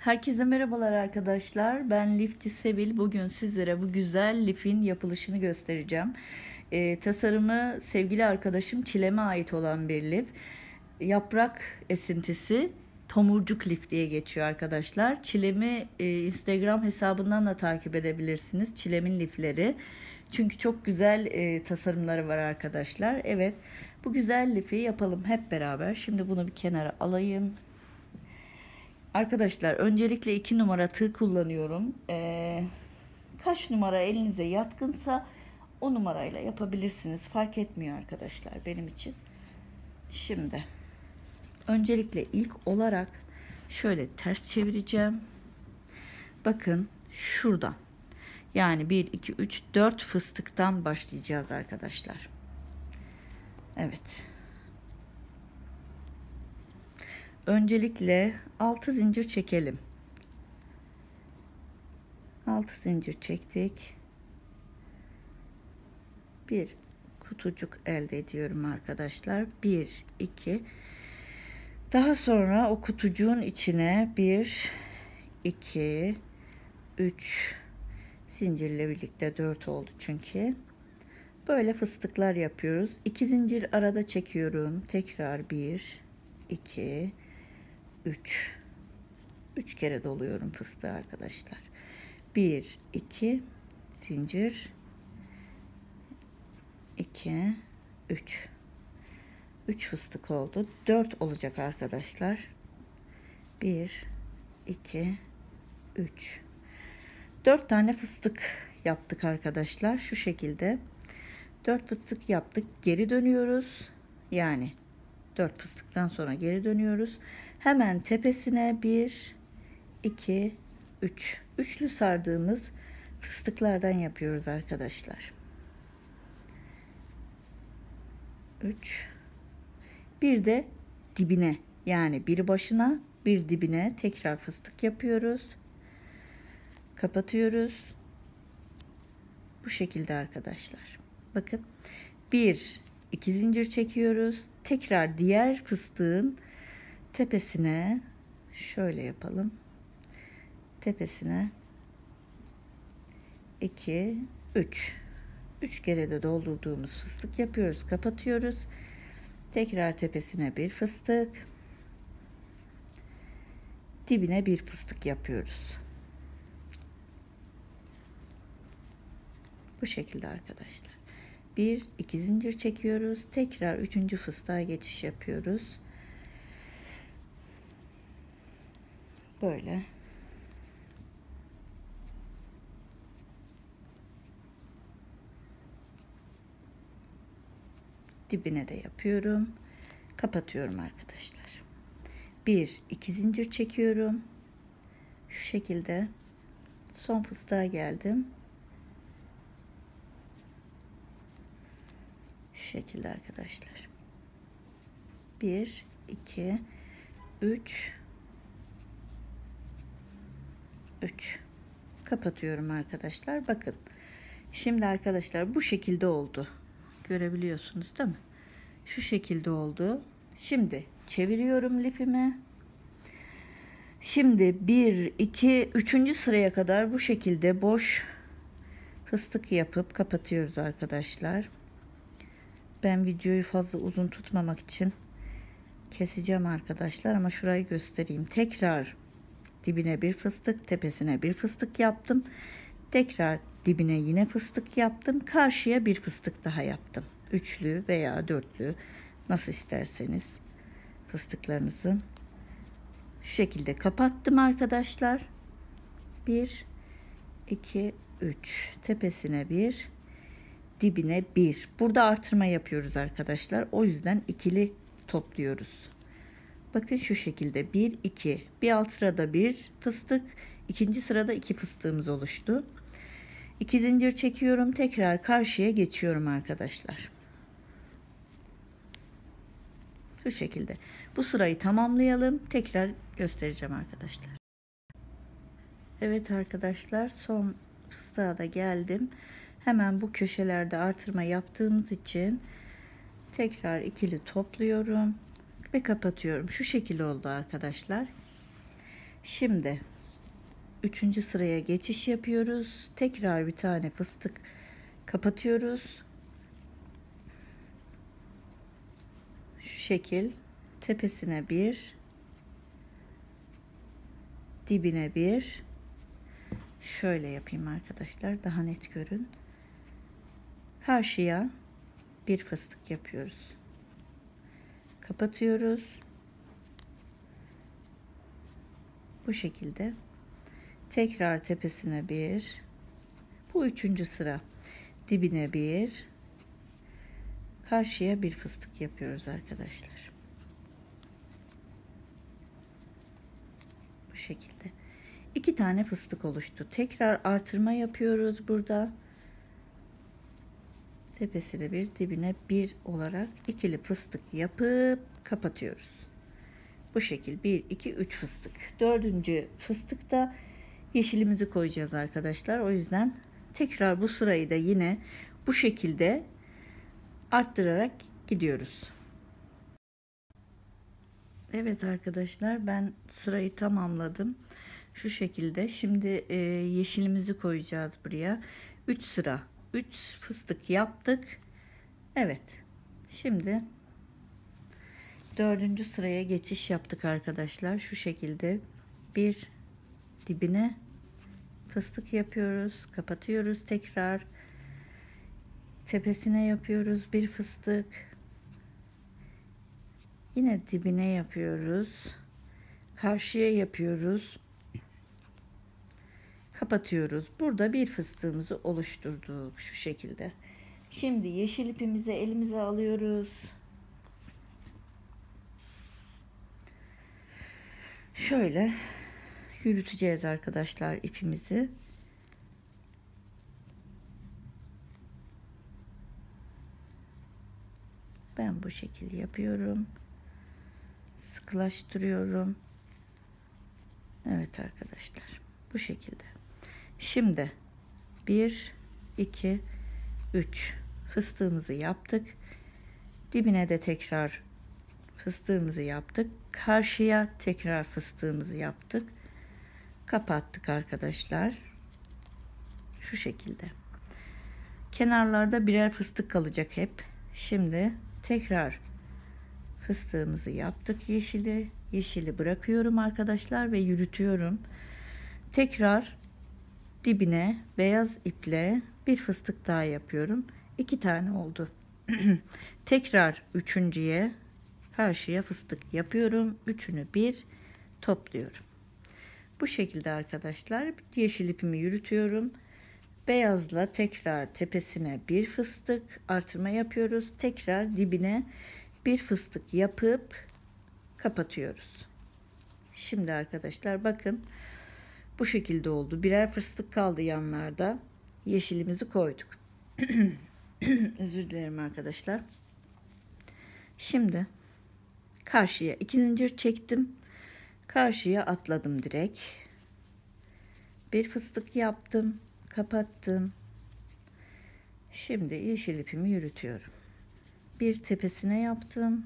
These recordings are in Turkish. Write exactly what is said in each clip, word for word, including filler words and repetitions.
Herkese merhabalar arkadaşlar. Ben lifçi Sevil. Bugün sizlere bu güzel lifin yapılışını göstereceğim. Ee, tasarımı sevgili arkadaşım Çilem'e ait olan bir lif. Yaprak esintisi tomurcuk lif diye geçiyor arkadaşlar. Çilem'i e, Instagram hesabından da takip edebilirsiniz. Çilem'in lifleri. Çünkü çok güzel e, tasarımları var arkadaşlar. Evet, bu güzel lifi yapalım hep beraber. Şimdi bunu bir kenara alayım. Arkadaşlar öncelikle iki numara tığ kullanıyorum. Ee, kaç numara elinize yatkınsa o numarayla yapabilirsiniz. Fark etmiyor arkadaşlar benim için. Şimdi öncelikle ilk olarak şöyle ters çevireceğim. Bakın şuradan. Yani bir, iki, üç, dört fıstıktan başlayacağız arkadaşlar. Evet. Öncelikle altı zincir çekelim. altı zincir çektik. Bir kutucuk elde ediyorum arkadaşlar. bir, iki. Daha sonra o kutucuğun içine bir, iki, üç zincirle birlikte dört oldu çünkü. Böyle fıstıklar yapıyoruz. iki zincir arada çekiyorum. Tekrar bir, iki, üç. üç kere doluyorum fıstığı arkadaşlar. bir, iki zincir, iki, üç. üç fıstık oldu. dört olacak arkadaşlar. bir, iki, üç. dört tane fıstık yaptık arkadaşlar. Şu şekilde. dört fıstık yaptık. Geri dönüyoruz. Yani dört fıstıktan sonra geri dönüyoruz. Hemen tepesine bir, iki, üç. Üçlü sardığımız fıstıklardan yapıyoruz arkadaşlar. üç. Bir de dibine, yani bir başına bir dibine tekrar fıstık yapıyoruz. Kapatıyoruz. Bu şekilde arkadaşlar. Bakın. bir, iki zincir çekiyoruz. Tekrar diğer fıstığın tepesine şöyle yapalım. Tepesine iki, üç. üç kere de doldurduğumuz fıstık yapıyoruz. Kapatıyoruz. Tekrar tepesine bir fıstık. Dibine bir fıstık yapıyoruz. Bu şekilde arkadaşlar. bir, iki zincir çekiyoruz. Tekrar üçüncü fıstığa geçiş yapıyoruz. Böyle. Dibine de yapıyorum. Kapatıyorum arkadaşlar. bir, iki zincir çekiyorum. Şu şekilde son fıstığa geldim. Şu şekilde arkadaşlar. bir, iki, üç, üç. Kapatıyorum arkadaşlar. Bakın. Şimdi arkadaşlar bu şekilde oldu. Görebiliyorsunuz değil mi? Şu şekilde oldu. Şimdi çeviriyorum lifimi. Şimdi bir, iki, üçüncü sıraya kadar bu şekilde boş fıstık yapıp kapatıyoruz arkadaşlar. Ben videoyu fazla uzun tutmamak için keseceğim arkadaşlar ama şurayı göstereyim. Tekrar dibine bir fıstık, tepesine bir fıstık yaptım. Tekrar dibine yine fıstık yaptım. Karşıya bir fıstık daha yaptım. Üçlü veya dörtlü, nasıl isterseniz fıstıklarınızı şu şekilde kapattım arkadaşlar. bir, iki, üç. Tepesine bir, dibine bir. Burada artırma yapıyoruz arkadaşlar. O yüzden ikili topluyoruz. Bakın şu şekilde bir, iki. Bir alt sırada bir fıstık, ikinci sırada iki fıstığımız oluştu. iki zincir çekiyorum. Tekrar karşıya geçiyorum arkadaşlar. Şu şekilde. Bu sırayı tamamlayalım. Tekrar göstereceğim arkadaşlar. Evet arkadaşlar, son fıstığa da geldim. Hemen bu köşelerde artırma yaptığımız için tekrar ikili topluyorum ve kapatıyorum. Şu şekilde oldu arkadaşlar. Şimdi üçüncü sıraya geçiş yapıyoruz. Tekrar bir tane fıstık kapatıyoruz. Şu şekil tepesine bir, dibine bir. Şöyle yapayım arkadaşlar, daha net görün. Karşıya bir fıstık yapıyoruz. Kapatıyoruz. Bu şekilde. Tekrar tepesine bir. Bu üçüncü sıra. Dibine bir. Karşıya bir fıstık yapıyoruz arkadaşlar. Bu şekilde. İki tane fıstık oluştu. Tekrar artırma yapıyoruz burada. Tepesine bir, dibine bir olarak ikili fıstık yapıp kapatıyoruz. Bu şekil bir, iki, üç fıstık. Dördüncü fıstıkta yeşilimizi koyacağız arkadaşlar. O yüzden tekrar bu sırayı da yine bu şekilde arttırarak gidiyoruz. Evet arkadaşlar, ben sırayı tamamladım. Şu şekilde. Şimdi e, yeşilimizi koyacağız buraya. üç sıra. üç fıstık yaptık. Evet. Şimdi dördüncü sıraya geçiş yaptık arkadaşlar. Şu şekilde bir dibine fıstık yapıyoruz. Kapatıyoruz tekrar. Tepesine yapıyoruz bir fıstık. Yine dibine yapıyoruz. Karşıya yapıyoruz. Kapatıyoruz. Burada bir fıstığımızı oluşturduk şu şekilde. Şimdi yeşil ipimizi elimize alıyoruz. Şöyle yürüteceğiz arkadaşlar ipimizi. Ben bu şekilde yapıyorum. Sıkılaştırıyorum. Evet arkadaşlar, bu şekilde. Şimdi bir, iki, üç fıstığımızı yaptık. Dibine de tekrar fıstığımızı yaptık. Karşıya tekrar fıstığımızı yaptık. Kapattık arkadaşlar. Şu şekilde. Kenarlarda birer fıstık kalacak hep. Şimdi tekrar fıstığımızı yaptık. Yeşili, yeşili bırakıyorum arkadaşlar ve yürütüyorum. Tekrar dibine beyaz iple bir fıstık daha yapıyorum. İki tane oldu. Tekrar üçüncüye karşıya fıstık yapıyorum. Üçünü bir topluyorum. Bu şekilde arkadaşlar yeşil ipimi yürütüyorum. Beyazla tekrar tepesine bir fıstık artırma yapıyoruz. Tekrar dibine bir fıstık yapıp kapatıyoruz. Şimdi arkadaşlar bakın, bu şekilde oldu. Birer fıstık kaldı yanlarda. Yeşilimizi koyduk. Özür dilerim arkadaşlar. Şimdi karşıya iki zincir çektim. Karşıya atladım direkt. Bir fıstık yaptım. Kapattım. Şimdi yeşil ipimi yürütüyorum. Bir tepesine yaptım.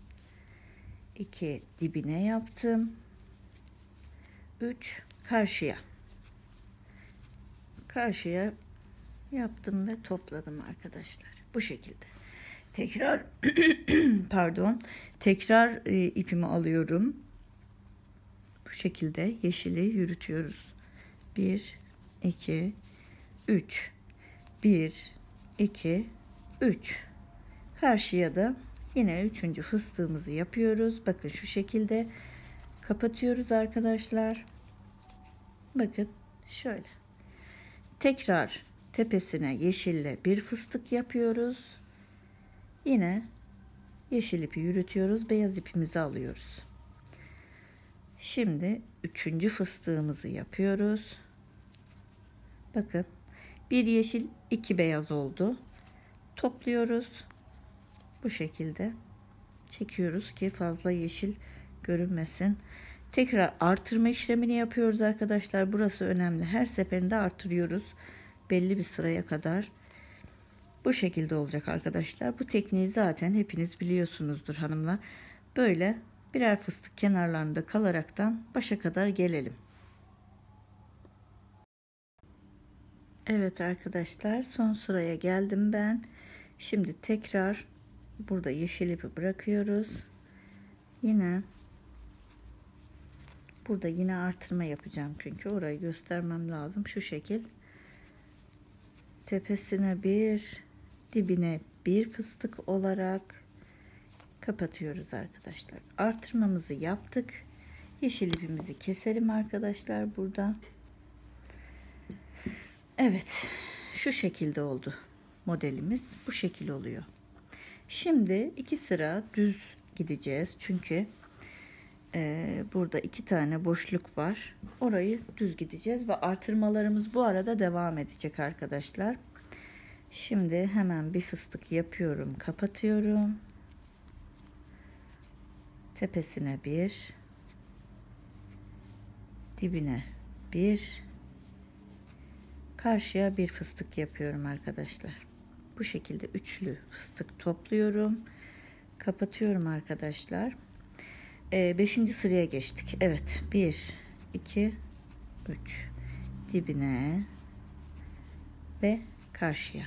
İki dibine yaptım. Üç karşıya. Karşıya yaptım ve topladım arkadaşlar. Bu şekilde. Tekrar pardon. Tekrar e, ipimi alıyorum. Bu şekilde yeşili yürütüyoruz. bir, iki, üç. bir, iki, üç. Karşıya da yine üçüncü fıstığımızı yapıyoruz. Bakın şu şekilde kapatıyoruz arkadaşlar. Bakın şöyle. Tekrar tepesine yeşille bir fıstık yapıyoruz. Yine yeşil ipi yürütüyoruz. Beyaz ipimizi alıyoruz. Şimdi üçüncü fıstığımızı yapıyoruz. Bakın bir yeşil iki beyaz oldu. Topluyoruz. Bu şekilde çekiyoruz ki fazla yeşil görünmesin. Tekrar artırma işlemini yapıyoruz arkadaşlar. Burası önemli. Her seferinde artırıyoruz. Belli bir sıraya kadar. Bu şekilde olacak arkadaşlar. Bu tekniği zaten hepiniz biliyorsunuzdur hanımlar. Böyle birer fıstık kenarlarında kalaraktan başa kadar gelelim. Evet arkadaşlar, son sıraya geldim ben. Şimdi tekrar burada yeşil ipi bırakıyoruz. Yine burada yine artırma yapacağım çünkü orayı göstermem lazım. Şu şekil tepesine bir, dibine bir fıstık olarak kapatıyoruz arkadaşlar. Artırmamızı yaptık. Yeşil ipimizi keselim arkadaşlar burada. Evet, şu şekilde oldu. Modelimiz bu şekil oluyor. Şimdi iki sıra düz gideceğiz çünkü e, burada iki tane boşluk var. Orayı düz gideceğiz ve artırmalarımız bu arada devam edecek arkadaşlar. Şimdi hemen bir fıstık yapıyorum, kapatıyorum. Tepesine bir, dibine bir, karşıya bir fıstık yapıyorum arkadaşlar. Bu şekilde üçlü fıstık topluyorum, kapatıyorum arkadaşlar. Ee, beşinci sıraya geçtik. Evet, bir, iki, üç, dibine ve karşıya.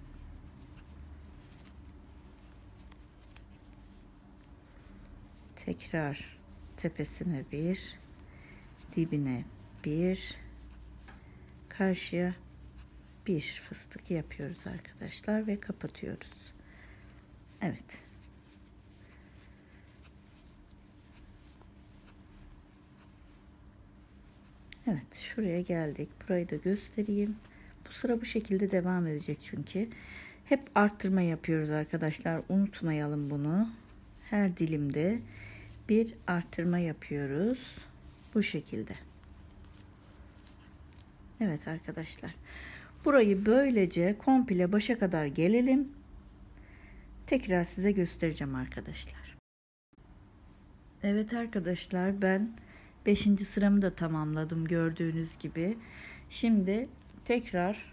Tekrar tepesine bir, dibine bir, karşıya bir fıstık yapıyoruz arkadaşlar ve kapatıyoruz. Evet. Evet, şuraya geldik. Burayı da göstereyim. Bu sıra bu şekilde devam edecek çünkü. Hep arttırma yapıyoruz arkadaşlar. Unutmayalım bunu. Her dilimde bir arttırma yapıyoruz. Bu şekilde. Evet arkadaşlar. Burayı böylece komple başa kadar gelelim. Tekrar size göstereceğim arkadaşlar. Evet arkadaşlar, ben beşinci sıramı da tamamladım gördüğünüz gibi. Şimdi tekrar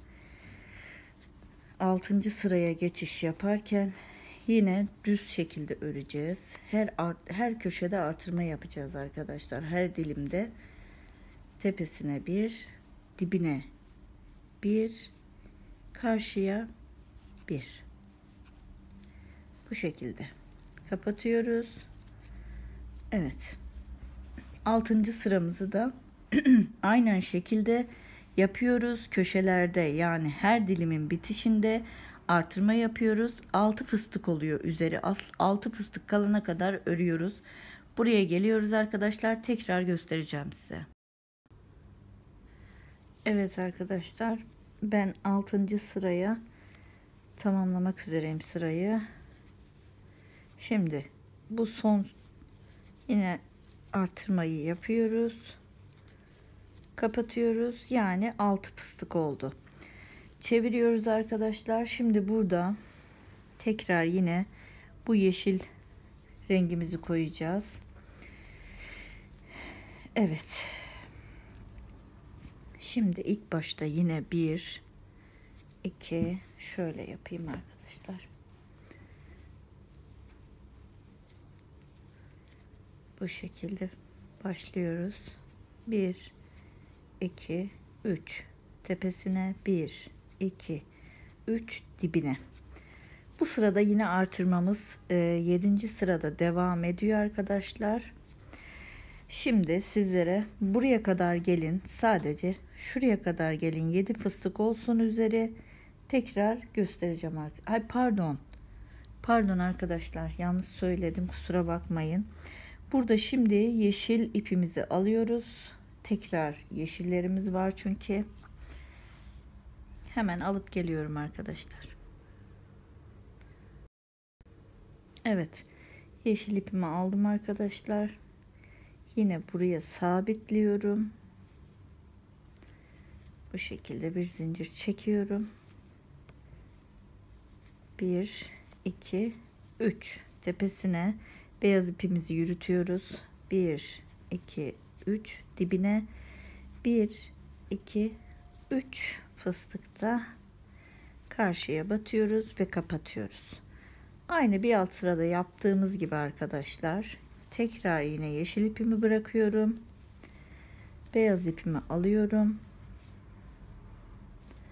altıncı sıraya geçiş yaparken yine düz şekilde öreceğiz. Her her köşede artırma yapacağız arkadaşlar. Her dilimde tepesine bir, dibine bir, karşıya bir. Bu şekilde kapatıyoruz. Evet. altıncı sıramızı da aynen şekilde yapıyoruz. Köşelerde, yani her dilimin bitişinde artırma yapıyoruz. altı fıstık oluyor üzeri. altı fıstık kalana kadar örüyoruz. Buraya geliyoruz arkadaşlar. Tekrar göstereceğim size. Evet arkadaşlar, ben altıncı sıraya tamamlamak üzereyim sırayı. Şimdi bu son yine artırmayı yapıyoruz. Kapatıyoruz. Yani altı fıstık oldu. Çeviriyoruz arkadaşlar. Şimdi burada tekrar yine bu yeşil rengimizi koyacağız. Evet. Şimdi ilk başta yine bir, iki, şöyle yapayım arkadaşlar. Bu şekilde başlıyoruz. bir, iki, üç. Tepesine bir, iki, üç, dibine. Bu sırada yine artırmamız yedinci sırada devam ediyor arkadaşlar. Şimdi sizlere buraya kadar gelin, sadece şuraya kadar gelin, yedi fıstık olsun üzeri, tekrar göstereceğim. Ay pardon. Pardon arkadaşlar, yanlış söyledim, kusura bakmayın. Burada şimdi yeşil ipimizi alıyoruz. Tekrar yeşillerimiz var çünkü. Hemen alıp geliyorum arkadaşlar. Evet. Yeşil ipimi aldım arkadaşlar. Yine buraya sabitliyorum. Bu şekilde bir zincir çekiyorum. bir, iki, üç. Tepesine beyaz ipimizi yürütüyoruz. bir, iki, üç. Dibine bir, iki, üç fıstıkta karşıya batıyoruz ve kapatıyoruz. Aynı bir alt sırada yaptığımız gibi arkadaşlar. Tekrar yine yeşil ipimi bırakıyorum. Beyaz ipimi alıyorum.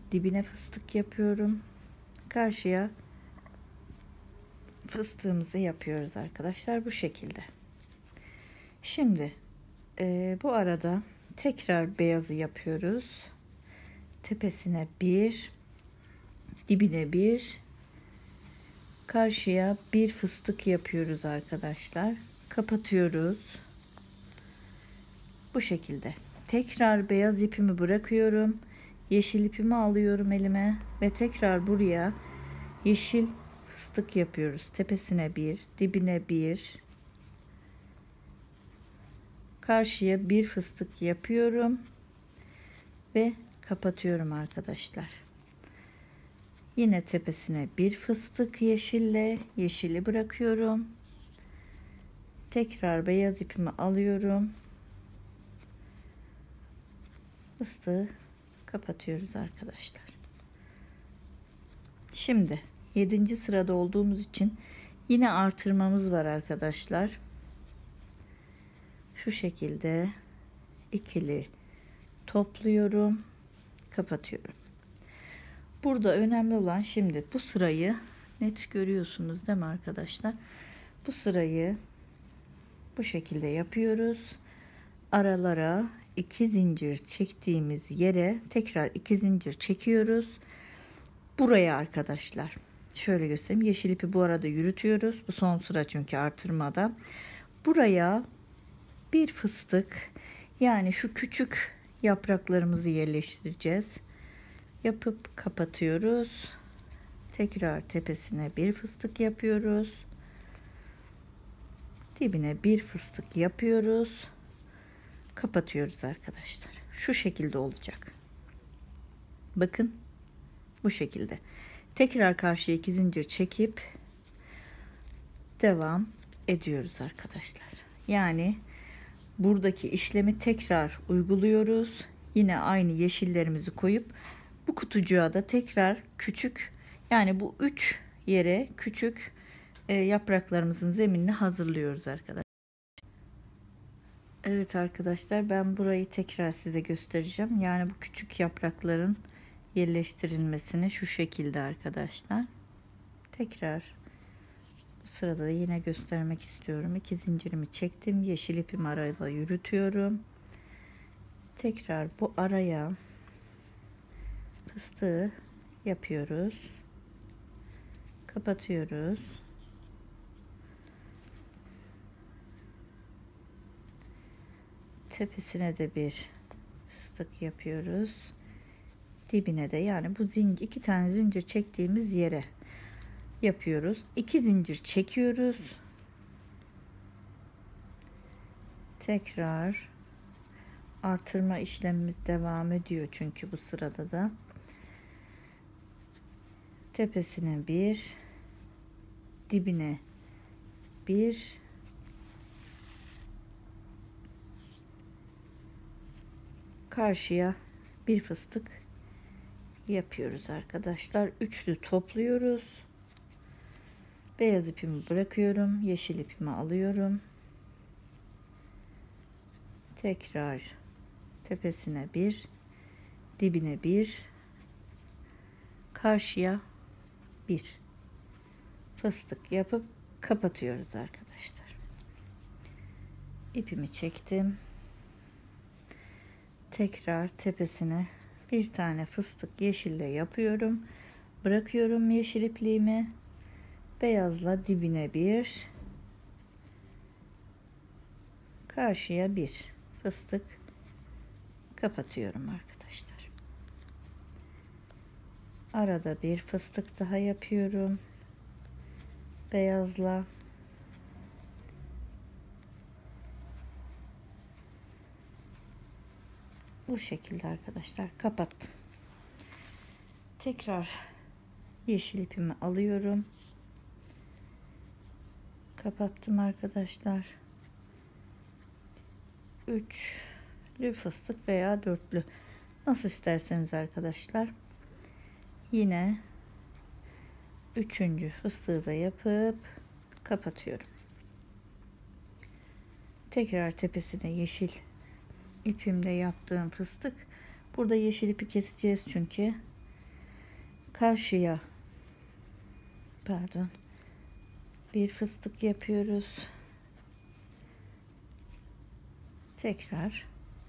dibine fıstık yapıyorum. Karşıya fıstığımızı yapıyoruz arkadaşlar bu şekilde. Şimdi e, bu arada tekrar beyazı yapıyoruz. Tepesine bir, dibine bir, karşıya bir fıstık yapıyoruz arkadaşlar. Kapatıyoruz. Bu şekilde. Tekrar beyaz ipimi bırakıyorum. Yeşil ipimi alıyorum elime ve tekrar buraya yeşil fıstık yapıyoruz. Tepesine bir, dibine bir, karşıya bir fıstık yapıyorum ve kapatıyorum arkadaşlar. Yine tepesine bir fıstık yeşille, yeşili bırakıyorum. Tekrar beyaz ipimi alıyorum. Fıstığı kapatıyoruz arkadaşlar. Şimdi yedinci sırada olduğumuz için yine artırmamız var arkadaşlar. Şu şekilde ikili topluyorum, kapatıyorum. Burada önemli olan, şimdi bu sırayı net görüyorsunuz değil mi arkadaşlar? Bu sırayı bu şekilde yapıyoruz. Aralara iki zincir çektiğimiz yere tekrar iki zincir çekiyoruz. Buraya arkadaşlar şöyle göstereyim. Yeşil ipi bu arada yürütüyoruz. Bu son sıra çünkü artırmada. Buraya bir fıstık, yani şu küçük yapraklarımızı yerleştireceğiz. Yapıp kapatıyoruz. Tekrar tepesine bir fıstık yapıyoruz. Dibine bir fıstık yapıyoruz. Kapatıyoruz arkadaşlar. Şu şekilde olacak. Bakın bu şekilde. Tekrar karşıya iki zincir çekip devam ediyoruz arkadaşlar. Yani buradaki işlemi tekrar uyguluyoruz. Yine aynı yeşillerimizi koyup bu kutucuğa da tekrar küçük, yani bu üç yere küçük e, yapraklarımızın zeminini hazırlıyoruz arkadaşlar. Evet arkadaşlar, ben burayı tekrar size göstereceğim. Yani bu küçük yaprakların yerleştirilmesini şu şekilde arkadaşlar. Tekrar bu sırada da yine göstermek istiyorum. İki zincirimi çektim. Yeşil ipimi arayla yürütüyorum. Tekrar bu araya fıstığı yapıyoruz. Kapatıyoruz. Tepesine de bir fıstık yapıyoruz. Dibine de, yani bu zincir, iki tane zincir çektiğimiz yere yapıyoruz. İki zincir çekiyoruz. Tekrar artırma işlemimiz devam ediyor çünkü bu sırada da. Tepesine bir, dibine bir, karşıya bir fıstık yapıyoruz arkadaşlar. Üçlü topluyoruz. Beyaz ipimi bırakıyorum. Yeşil ipimi alıyorum. Tekrar tepesine bir, dibine bir, karşıya bir fıstık yapıp kapatıyoruz arkadaşlar. İpimi çektim. Tekrar tepesine bir tane fıstık yeşille yapıyorum. Bırakıyorum yeşil ipliğimi. Beyazla dibine bir, karşıya bir fıstık kapatıyorum arkadaşlar. Arada bir fıstık daha yapıyorum. Beyazla. Bu şekilde arkadaşlar kapattım. Tekrar yeşil ipimi alıyorum. Kapattım arkadaşlar. Üçlü fıstık veya dörtlü, nasıl isterseniz arkadaşlar. Yine üçüncü fıstığı da yapıp kapatıyorum. Tekrar tepesine yeşil ipimle yaptığım fıstık. Burada yeşil ipi keseceğiz çünkü Karşıya pardon bir fıstık yapıyoruz. Tekrar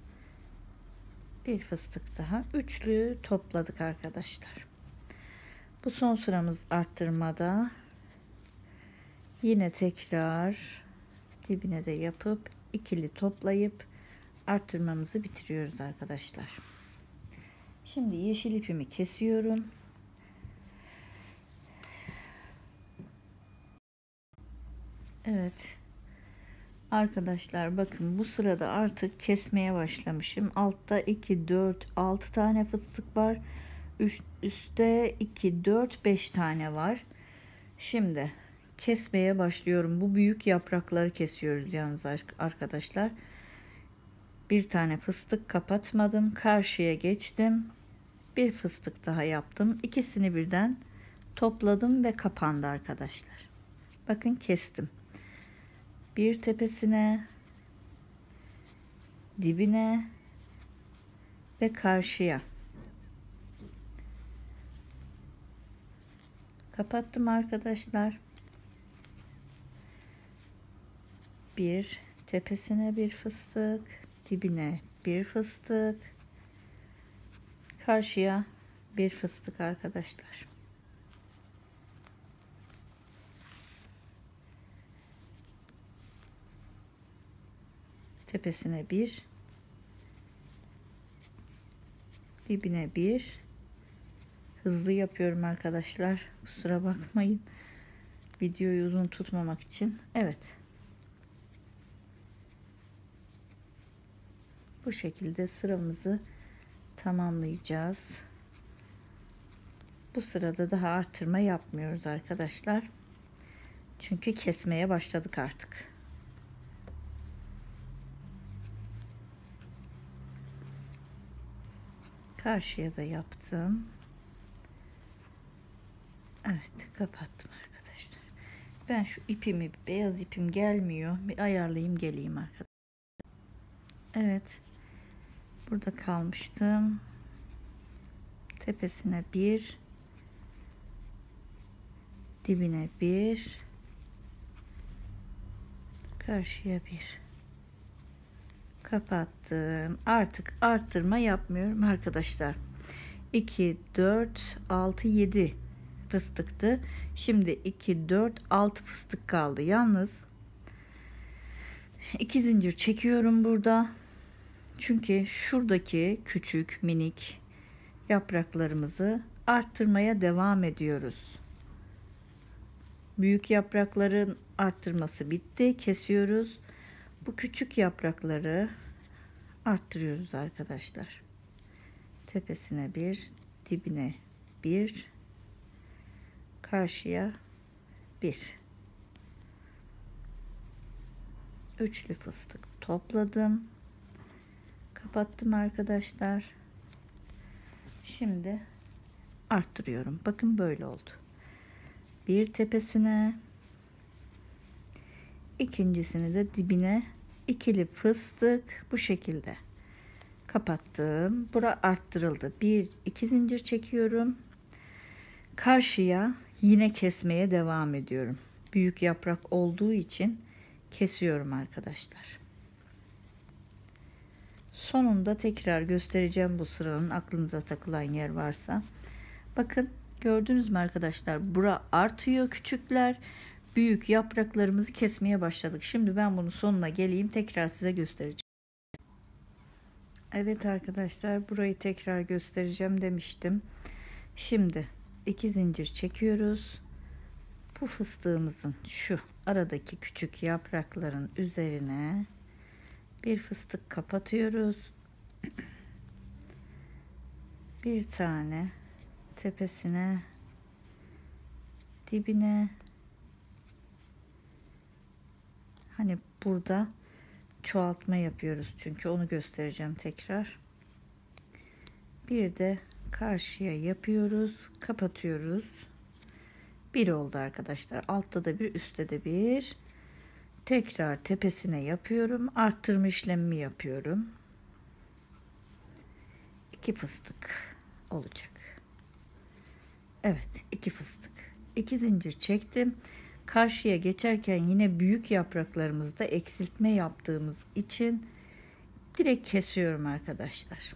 bir fıstık daha. Üçlü topladık arkadaşlar. Bu son sıramız arttırmada. Yine tekrar dibine de yapıp ikili toplayıp arttırmamızı bitiriyoruz arkadaşlar. Şimdi yeşil ipimi kesiyorum. Evet. Arkadaşlar bakın bu sırada artık kesmeye başlamışım. Altta iki, dört, altı tane fıstık var. Üstte iki, dört, beş tane var. Şimdi kesmeye başlıyorum. Bu büyük yaprakları kesiyoruz yalnız arkadaşlar. Bir tane fıstık kapatmadım. Karşıya geçtim. Bir fıstık daha yaptım. İkisini birden topladım ve kapandı arkadaşlar. Bakın kestim. Bir tepesine, dibine ve karşıya. Kapattım arkadaşlar. Bir tepesine bir fıstık, dibine bir fıstık, karşıya bir fıstık arkadaşlar. Tepesine bir, dibine bir. Hızlı yapıyorum arkadaşlar. Kusura bakmayın. Videoyu uzun tutmamak için. Evet. Bu şekilde sıramızı tamamlayacağız. Bu sırada daha artırma yapmıyoruz arkadaşlar. Çünkü kesmeye başladık artık. Karşıya da yaptım. Evet, kapattım arkadaşlar. Ben şu ipimi, beyaz ipim gelmiyor. Bir ayarlayayım geleyim arkadaşlar. Evet. Burada kalmıştım. Tepesine bir, dibine bir, karşıya bir. Kapattım. Artık arttırma yapmıyorum arkadaşlar. iki, dört, altı, yedi fıstıktı. Şimdi iki, dört, altı fıstık kaldı. Yalnız iki zincir çekiyorum burada. Çünkü şuradaki küçük minik yapraklarımızı arttırmaya devam ediyoruz. Büyük yaprakların arttırması bitti. Kesiyoruz. Bu küçük yaprakları arttırıyoruz arkadaşlar. Tepesine bir, dibine bir, karşıya bir. Üçlü fıstık topladım. Kapattım arkadaşlar. Şimdi arttırıyorum. Bakın böyle oldu. Bir tepesine, ikincisini de dibine ikili fıstık bu şekilde kapattım. Bura arttırıldı. Bir, iki zincir çekiyorum. Karşıya yine kesmeye devam ediyorum. Büyük yaprak olduğu için kesiyorum arkadaşlar. Sonunda tekrar göstereceğim bu sıranın, aklınıza takılan yer varsa. Bakın gördünüz mü arkadaşlar? Bura artıyor küçükler. Büyük yapraklarımızı kesmeye başladık. Şimdi ben bunun sonuna geleyim, tekrar size göstereceğim. Evet arkadaşlar, burayı tekrar göstereceğim demiştim. Şimdi iki zincir çekiyoruz. Bu fıstığımızın şu aradaki küçük yaprakların üzerine bir fıstık kapatıyoruz. Bir tane tepesine, dibine, hani burada çoğaltma yapıyoruz çünkü onu göstereceğim tekrar. Bir de karşıya yapıyoruz, kapatıyoruz. Bir oldu arkadaşlar. Altta da bir, üstte de bir. Tekrar tepesine yapıyorum. Arttırma işlemimi yapıyorum. İki fıstık olacak. Evet, iki fıstık. iki zincir çektim. Karşıya geçerken yine büyük yapraklarımızda eksiltme yaptığımız için direkt kesiyorum arkadaşlar.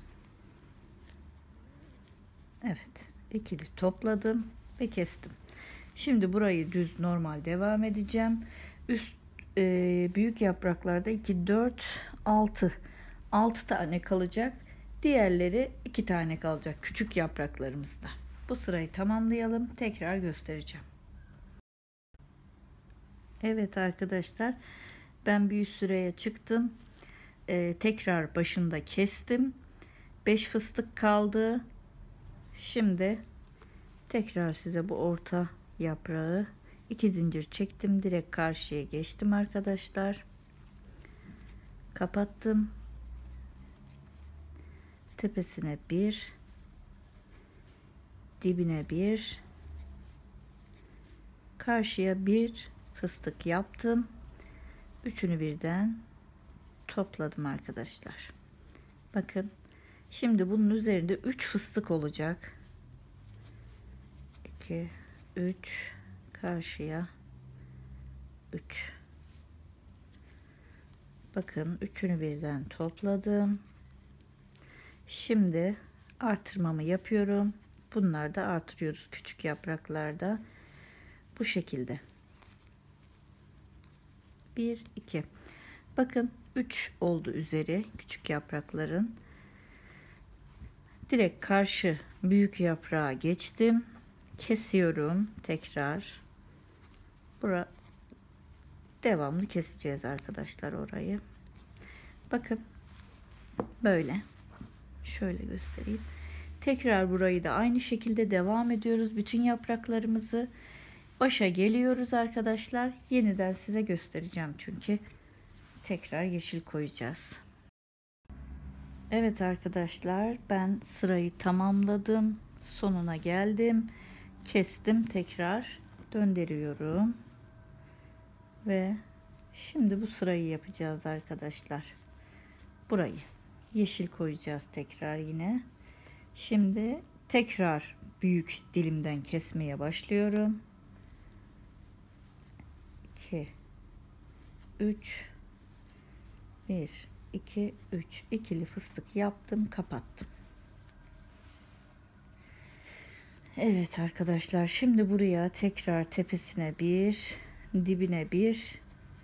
Evet, ikili topladım ve kestim. Şimdi burayı düz normal devam edeceğim. Üst e, büyük yapraklarda iki, dört, altı. altı tane kalacak. Diğerleri iki tane kalacak küçük yapraklarımızda. Bu sırayı tamamlayalım. Tekrar göstereceğim. Evet arkadaşlar, ben bir üst sıraya çıktım. Ee, tekrar başında kestim. beş fıstık kaldı. Şimdi tekrar size bu orta yaprağı iki zincir çektim. Direkt karşıya geçtim arkadaşlar. Kapattım. Tepesine bir, dibine bir, karşıya bir fıstık yaptım. Üçünü birden topladım arkadaşlar. Bakın, şimdi bunun üzerinde üç fıstık olacak. iki, üç, karşıya üç. Bakın, üçünü birden topladım. Şimdi artırmamı yapıyorum. Bunlar da artırıyoruz küçük yapraklarda. Bu şekilde. bir, iki. Bakın, üç oldu üzeri küçük yaprakların. Direkt karşı büyük yaprağa geçtim. Kesiyorum tekrar. Bura devamlı keseceğiz arkadaşlar orayı. Bakın, böyle. Şöyle göstereyim. Tekrar burayı da aynı şekilde devam ediyoruz. Bütün yapraklarımızı başa geliyoruz arkadaşlar. Yeniden size göstereceğim çünkü tekrar yeşil koyacağız. Evet arkadaşlar, ben sırayı tamamladım. Sonuna geldim. Kestim, tekrar döndürüyorum. Ve şimdi bu sırayı yapacağız arkadaşlar. Burayı yeşil koyacağız tekrar yine. Şimdi tekrar büyük dilimden kesmeye başlıyorum. iki, üç, bir, iki, üç, ikili fıstık yaptım, kapattım. Evet arkadaşlar, şimdi buraya tekrar tepesine bir, dibine bir,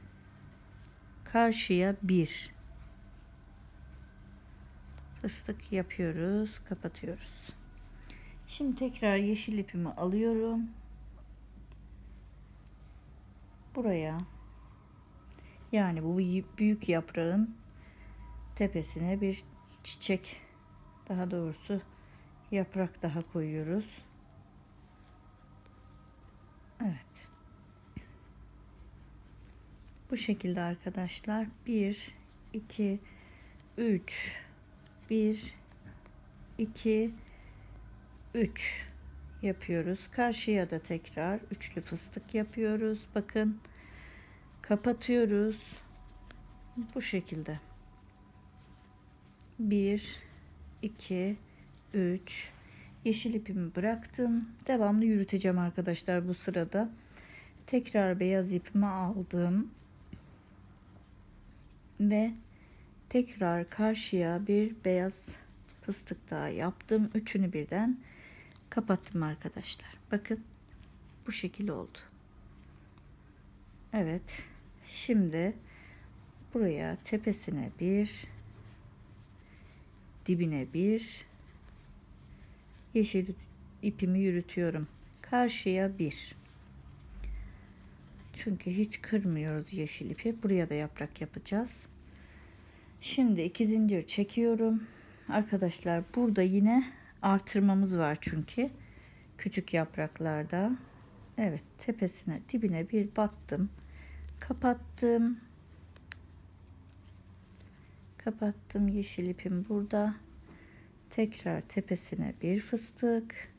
karşıya bir fıstık yapıyoruz, kapatıyoruz. Şimdi tekrar yeşil ipimi alıyorum. Buraya, yani bu büyük yaprağın tepesine bir çiçek, daha doğrusu yaprak daha koyuyoruz. Evet. Bu şekilde arkadaşlar. bir, iki, üç, bir, iki, üç yapıyoruz. Karşıya da tekrar üçlü fıstık yapıyoruz. Bakın, kapatıyoruz. Bu şekilde. bir, iki, üç. Yeşil ipimi bıraktım. Devamlı yürüteceğim arkadaşlar bu sırada. Tekrar beyaz ipimi aldım. Ve tekrar karşıya bir beyaz fıstık daha yaptım. Üçünü birden kapattım arkadaşlar. Bakın, bu şekil oldu. Evet. Şimdi buraya tepesine bir, dibine bir, yeşil ipimi yürütüyorum. Karşıya bir. Çünkü hiç kırmıyoruz yeşil ipi. Buraya da yaprak yapacağız. Şimdi iki zincir çekiyorum. Arkadaşlar, burada yine artırmamız var çünkü küçük yapraklarda. Evet, tepesine dibine bir battım. Kapattım. Kapattım. Yeşil ipim burada. Tekrar tepesine bir fıstık.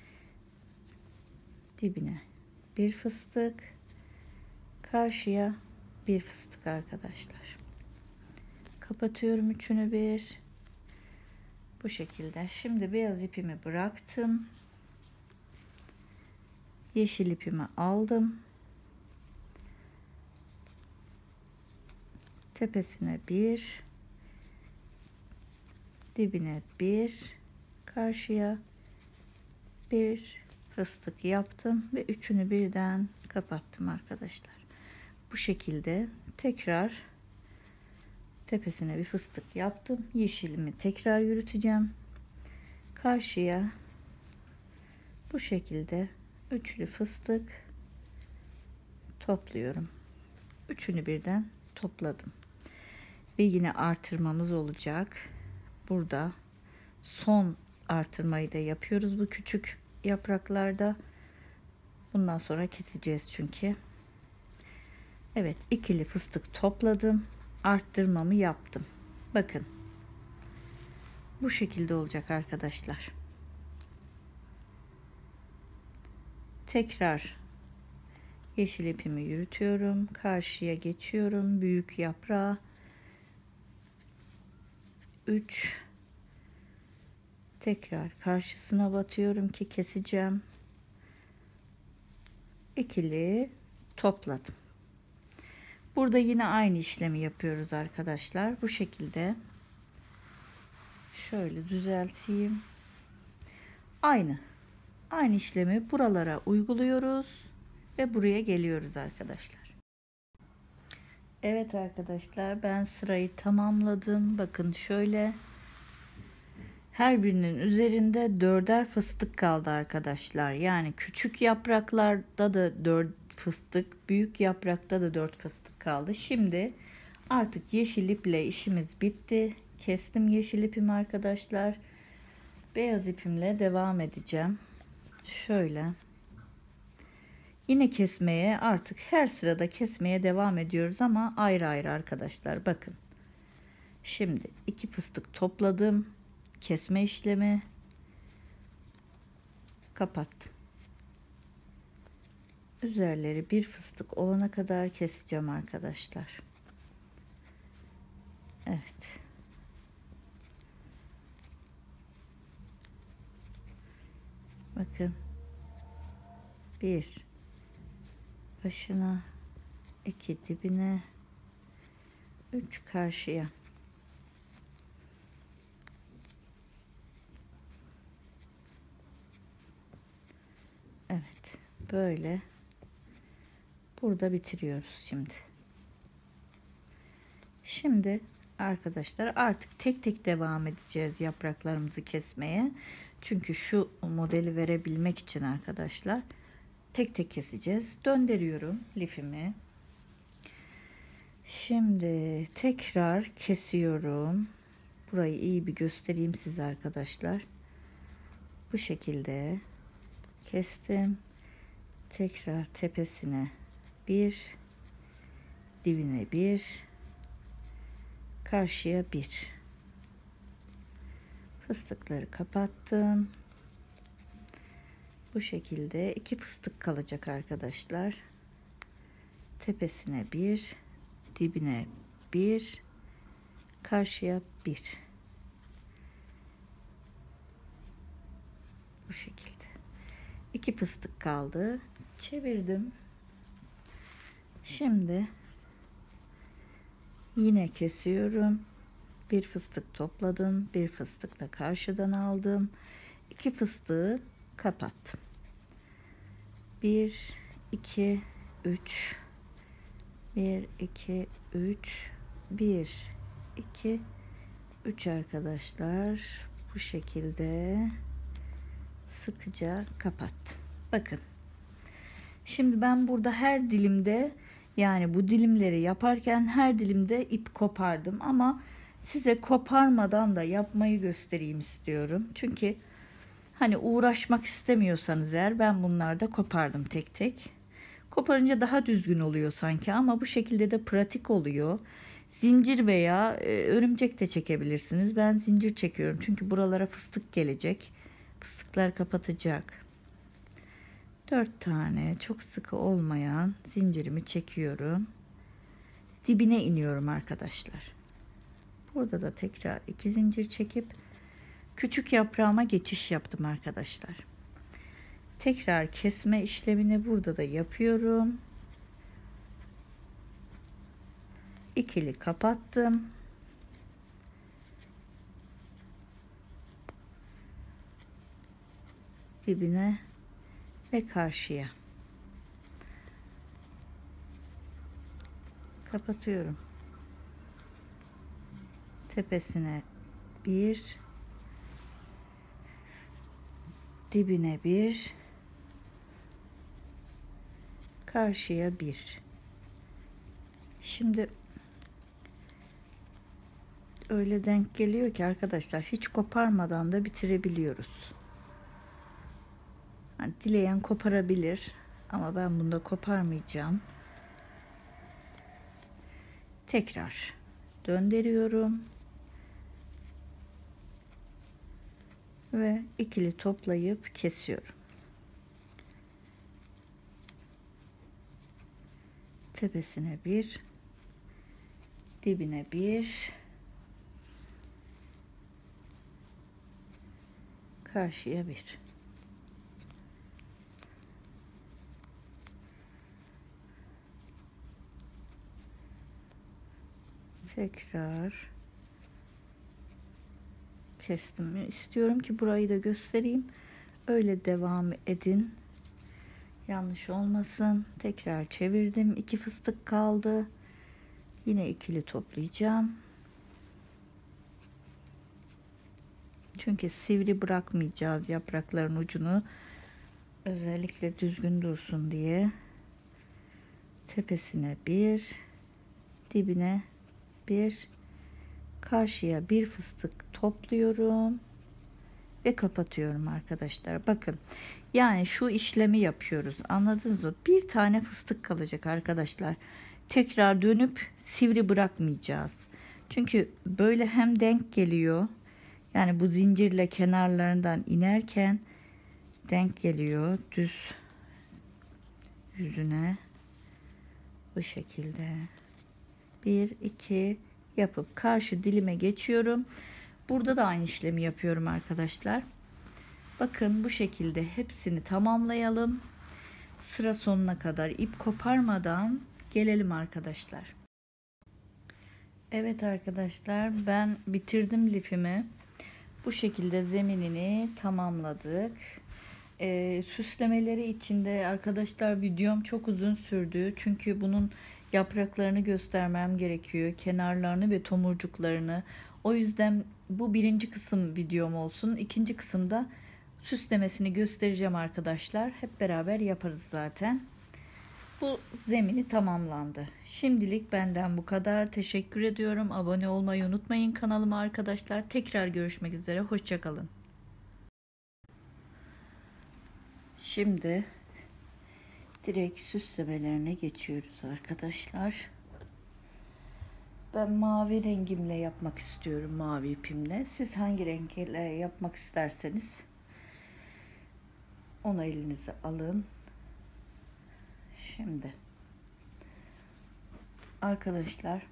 Dibine bir fıstık. Karşıya bir fıstık arkadaşlar. Kapatıyorum üçünü bir. Bu şekilde. Şimdi beyaz ipimi bıraktım. Yeşil ipimi aldım. Tepesine bir, dibine bir, karşıya bir fıstık yaptım ve üçünü birden kapattım arkadaşlar. Bu şekilde tekrar tepesine bir fıstık yaptım. Yeşilimi tekrar yürüteceğim. Karşıya bu şekilde üçlü fıstık topluyorum. Üçünü birden topladım. Ve yine artırmamız olacak. Burada son artırmayı da yapıyoruz bu küçük yapraklarda. Bundan sonra keseceğiz çünkü. Evet, ikili fıstık topladım. Arttırmamı yaptım. Bakın. Bu şekilde olacak arkadaşlar. Tekrar yeşil ipimi yürütüyorum. Karşıya geçiyorum. Büyük yaprağa üç, tekrar karşısına batıyorum ki keseceğim. İkili topladım. Burada yine aynı işlemi yapıyoruz arkadaşlar. Bu şekilde şöyle düzelteyim. Aynı. Aynı işlemi buralara uyguluyoruz ve buraya geliyoruz arkadaşlar. Evet arkadaşlar, ben sırayı tamamladım. Bakın şöyle. Her birinin üzerinde dörder fıstık kaldı arkadaşlar. Yani küçük yapraklarda da dört fıstık, büyük yaprakta da dört fıstık kaldı. Şimdi artık yeşil iple işimiz bitti. Kestim yeşil ipimi arkadaşlar. Beyaz ipimle devam edeceğim. Şöyle. Yine kesmeye, artık her sırada kesmeye devam ediyoruz ama ayrı ayrı arkadaşlar. Bakın. Şimdi iki fıstık topladım. Kesme işlemi, kapattım. Üzerleri bir fıstık olana kadar keseceğim arkadaşlar. Evet. Bakın. Bir başına, iki dibine, üç karşıya. Evet, böyle burada bitiriyoruz şimdi. Şimdi arkadaşlar artık tek tek devam edeceğiz yapraklarımızı kesmeye. Çünkü şu modeli verebilmek için arkadaşlar tek tek keseceğiz. Döndürüyorum lifimi. Şimdi tekrar kesiyorum. Burayı iyi bir göstereyim size arkadaşlar. Bu şekilde kestim. Tekrar tepesine bir, dibine bir, karşıya bir. Fıstıkları kapattım. Bu şekilde iki fıstık kalacak arkadaşlar. Tepesine bir, dibine bir, karşıya bir. Bu şekilde. İki fıstık kaldı. Çevirdim. Şimdi yine kesiyorum. Bir fıstık topladım. Bir fıstık da karşıdan aldım. İki fıstığı kapattım. Bir, iki, üç. Bir, iki, üç. Bir, iki, üç arkadaşlar. Bu şekilde sıkıca kapattım. Bakın. Şimdi ben burada her dilimde, yani bu dilimleri yaparken her dilimde ip kopardım ama size koparmadan da yapmayı göstereyim istiyorum. Çünkü hani uğraşmak istemiyorsanız eğer, ben bunlarda kopardım tek tek. Koparınca daha düzgün oluyor sanki ama bu şekilde de pratik oluyor. Zincir veya e, örümcek de çekebilirsiniz. Ben zincir çekiyorum çünkü buralara fıstık gelecek. Fıstıklar kapatacak. dört tane çok sıkı olmayan zincirimi çekiyorum. Dibine iniyorum arkadaşlar. Burada da tekrar iki zincir çekip küçük yaprağıma geçiş yaptım arkadaşlar. Tekrar kesme işlemini burada da yapıyorum. İkili kapattım. Dibine ve karşıya kapatıyorum. Tepesine bir, dibine bir, karşıya bir. Şimdi öyle denk geliyor ki arkadaşlar, hiç koparmadan da bitirebiliyoruz. Yani dileyen koparabilir ama ben bunda koparmayacağım. Tekrar döndürüyorum ve ikili toplayıp kesiyorum. Tepesine bir, dibine bir, karşıya bir. Tekrar kestim. İstiyorum ki burayı da göstereyim. Öyle devam edin. Yanlış olmasın. Tekrar çevirdim. İki fıstık kaldı. Yine ikili toplayacağım. Çünkü sivri bırakmayacağız yaprakların ucunu. Özellikle düzgün dursun diye. Tepesine bir, dibine bir, karşıya bir fıstık topluyorum ve kapatıyorum arkadaşlar. Bakın, yani şu işlemi yapıyoruz, anladınız mı? Bir tane fıstık kalacak arkadaşlar. Tekrar dönüp sivri bırakmayacağız. Çünkü böyle hem denk geliyor, yani bu zincirle kenarlarından inerken denk geliyor düz yüzüne. Bu şekilde bir iki yapıp karşı dilime geçiyorum. Burada da aynı işlemi yapıyorum arkadaşlar. Bakın, bu şekilde hepsini tamamlayalım. Sıra sonuna kadar ip koparmadan gelelim arkadaşlar. Evet arkadaşlar, ben bitirdim lifimi. Bu şekilde zeminini tamamladık. Ee, süslemeleri içinde arkadaşlar videom çok uzun sürdü. Çünkü bunun yapraklarını göstermem gerekiyor. Kenarlarını ve tomurcuklarını. O yüzden bu birinci kısım videom olsun. İkinci kısımda süslemesini göstereceğim arkadaşlar. Hep beraber yaparız zaten. Bu zemini tamamlandı. Şimdilik benden bu kadar. Teşekkür ediyorum. Abone olmayı unutmayın kanalıma arkadaşlar. Tekrar görüşmek üzere. Hoşça kalın. Şimdi direkt süslemelerine geçiyoruz arkadaşlar. Ben mavi rengimle yapmak istiyorum, mavi ipimle. Siz hangi renkle yapmak isterseniz onu elinize alın. Şimdi arkadaşlar,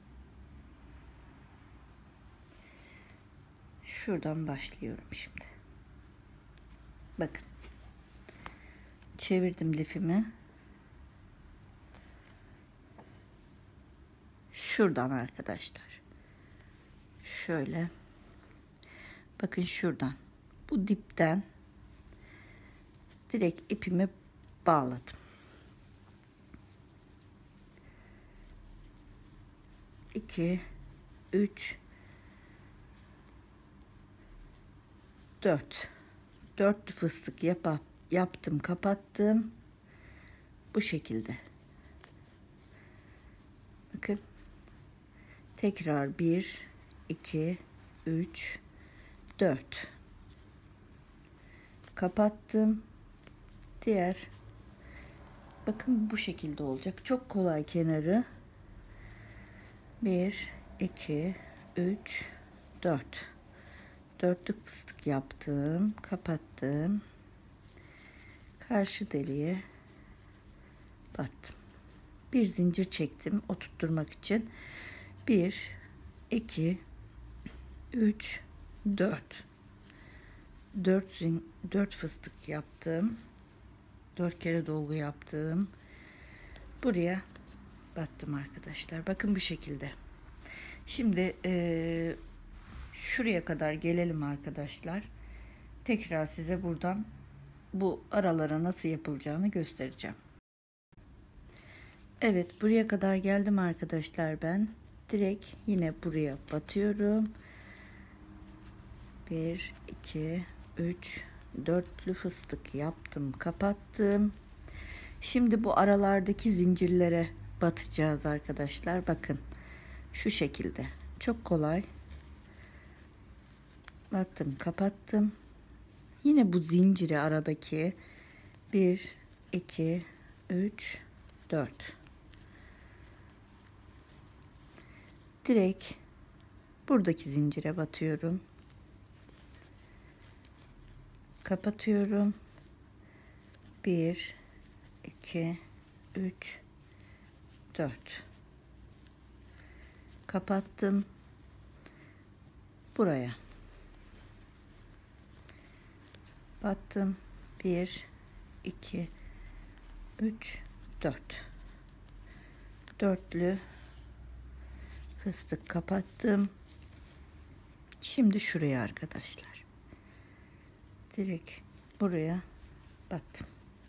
şuradan başlıyorum şimdi. Bakın, çevirdim lifimi. Şuradan arkadaşlar, şöyle bakın, şuradan, bu dipten direkt ipimi bağladım. iki üç dört dört fıstık yap yaptım, kapattım. Bu şekilde. Bakın, tekrar bir iki üç dört kapattım. Diğer, bakın bu şekilde olacak. Çok kolay kenarı. bir iki üç dört dörtlük fıstık yaptım, kapattım. Karşı deliğe battım. Bir zincir çektim oturtturmak için. bir iki üç dört dört zin dört fıstık yaptım. dört kere dolgu yaptım. Buraya battım arkadaşlar. Bakın bu şekilde. Şimdi e, şuraya kadar gelelim arkadaşlar. Tekrar size buradan bu aralara nasıl yapılacağını göstereceğim. Evet, buraya kadar geldim arkadaşlar ben. Direkt yine buraya batıyorum. bir, iki, üç, dörtlü fıstık yaptım, kapattım. Şimdi bu aralardaki zincirlere batacağız arkadaşlar. Bakın şu şekilde. Çok kolay. Battım, kapattım. Yine bu zinciri aradaki bir, iki, üç, dört. Direkt buradaki zincire batıyorum. Kapatıyorum. bir, iki, üç, dört. Kapattım. Buraya battım. bir, iki, üç, dört. Dörtlü fıstık kapattım. Şimdi şuraya arkadaşlar. Direkt buraya battım.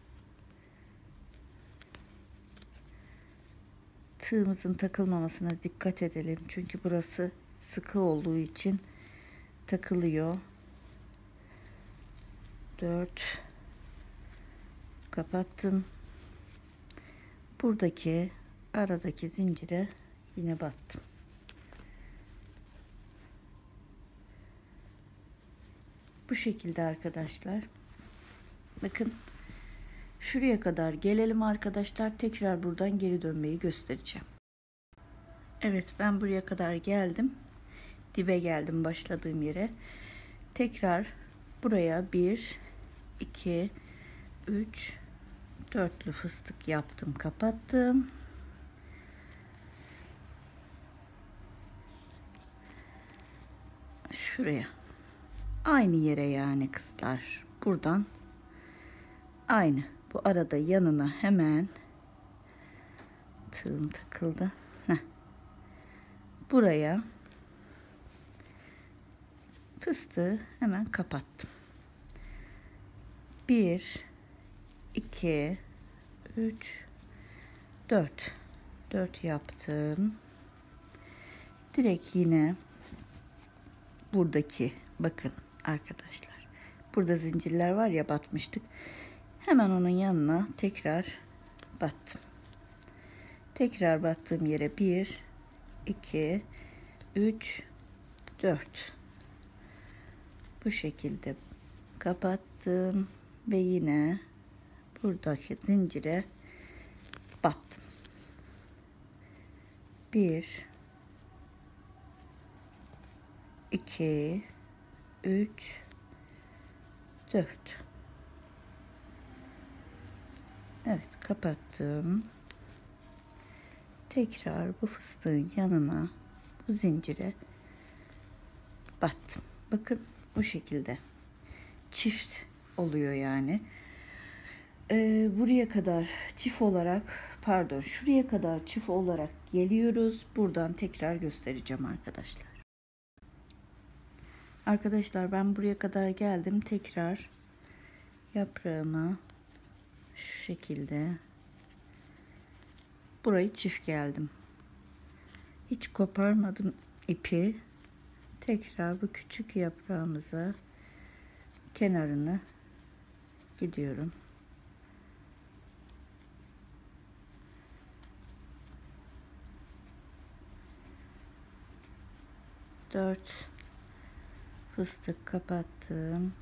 Tığımızın takılmamasına dikkat edelim. Çünkü burası sıkı olduğu için takılıyor. dört. Kapattım. Buradaki aradaki zincire yine battım. Bu şekilde arkadaşlar. Bakın şuraya kadar gelelim arkadaşlar. Tekrar buradan geri dönmeyi göstereceğim. Evet, ben buraya kadar geldim. Dibe geldim, başladığım yere. Tekrar buraya bir, iki, üç, dörtlü fıstık yaptım, kapattım. Şuraya. Aynı yere yani kızlar. Buradan aynı. Bu arada yanına hemen tığım takıldı. Heh. Buraya fıstığı hemen kapattım. bir, iki, üç, dört. dört yaptım. Direkt yine buradaki, bakın arkadaşlar. Burada zincirler var ya, batmıştık. Hemen onun yanına tekrar battım. Tekrar battığım yere bir, iki, üç, dört. Bu şekilde kapattım ve yine buradaki zincire battım. bir, iki, üç, dört. Evet, kapattım. Tekrar bu fıstığın yanına bu zincire battım. Bakın bu şekilde çift oluyor yani. Ee, buraya kadar çift olarak, pardon, şuraya kadar çift olarak geliyoruz. Buradan tekrar göstereceğim arkadaşlar. Arkadaşlar ben buraya kadar geldim. Tekrar yaprağıma şu şekilde burayı çift geldim. Hiç koparmadım ipi. Tekrar bu küçük yaprağımıza kenarını gidiyorum. dört fıstık kapattım.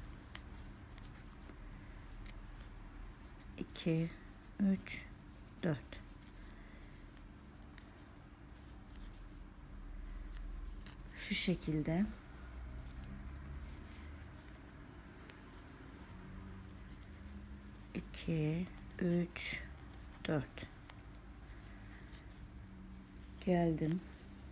iki, üç, dört. Şu şekilde. iki, üç, dört. Geldim.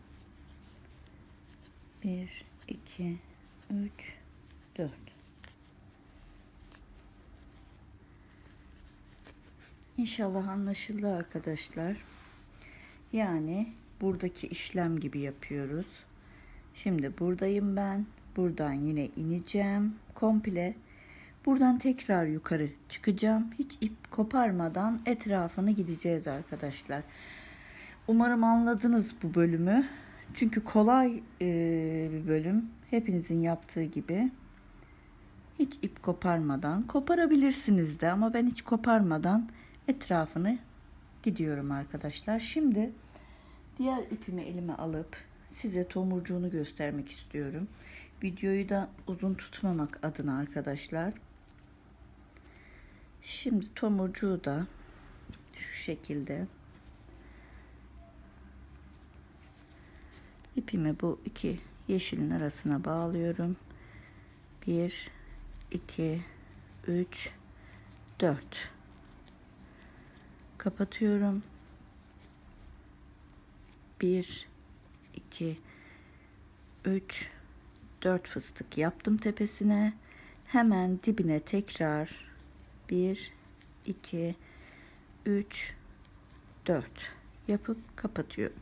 bir, iki, üç, dört. İnşallah anlaşıldı arkadaşlar. Yani buradaki işlem gibi yapıyoruz. Şimdi buradayım ben. Buradan yine ineceğim. Komple. Buradan tekrar yukarı çıkacağım. Hiç ip koparmadan etrafını gideceğiz arkadaşlar. Umarım anladınız bu bölümü. Çünkü kolay e, bir bölüm. Hepinizin yaptığı gibi. Hiç ip koparmadan. Koparabilirsiniz de ama ben hiç koparmadan etrafını gidiyorum arkadaşlar. Şimdi diğer ipimi elime alıp size tomurcuğunu göstermek istiyorum. Videoyu da uzun tutmamak adına arkadaşlar. Şimdi tomurcuğu da şu şekilde ipimi bu iki yeşilin arasına bağlıyorum. bir iki üç dört kapatıyorum. bir iki üç dört fıstık yaptım tepesine. Hemen dibine tekrar bir iki üç dört yapıp kapatıyorum.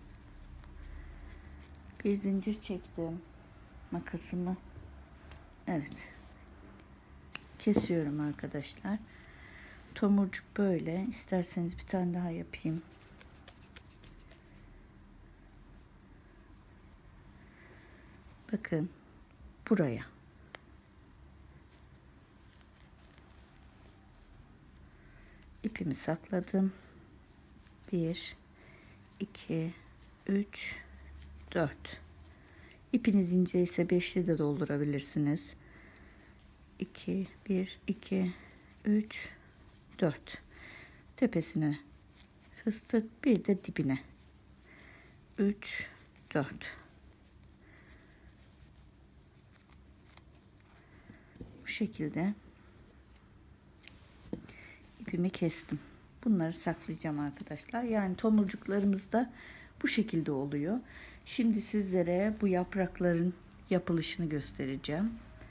Bir zincir çektim. Makasımı evet kesiyorum arkadaşlar. Tomurcuk böyle. İsterseniz bir tane daha yapayım. Bakın buraya. İpimi sakladım. bir iki üç dört. İpiniz ince ise beşli de doldurabilirsiniz. iki bir iki üç dört. Tepesine fıstık, bir de dibine. üç dört. Bu şekilde ipimi kestim. Bunları saklayacağım arkadaşlar. Yani tomurcuklarımız da bu şekilde oluyor. Şimdi sizlere bu yaprakların yapılışını göstereceğim.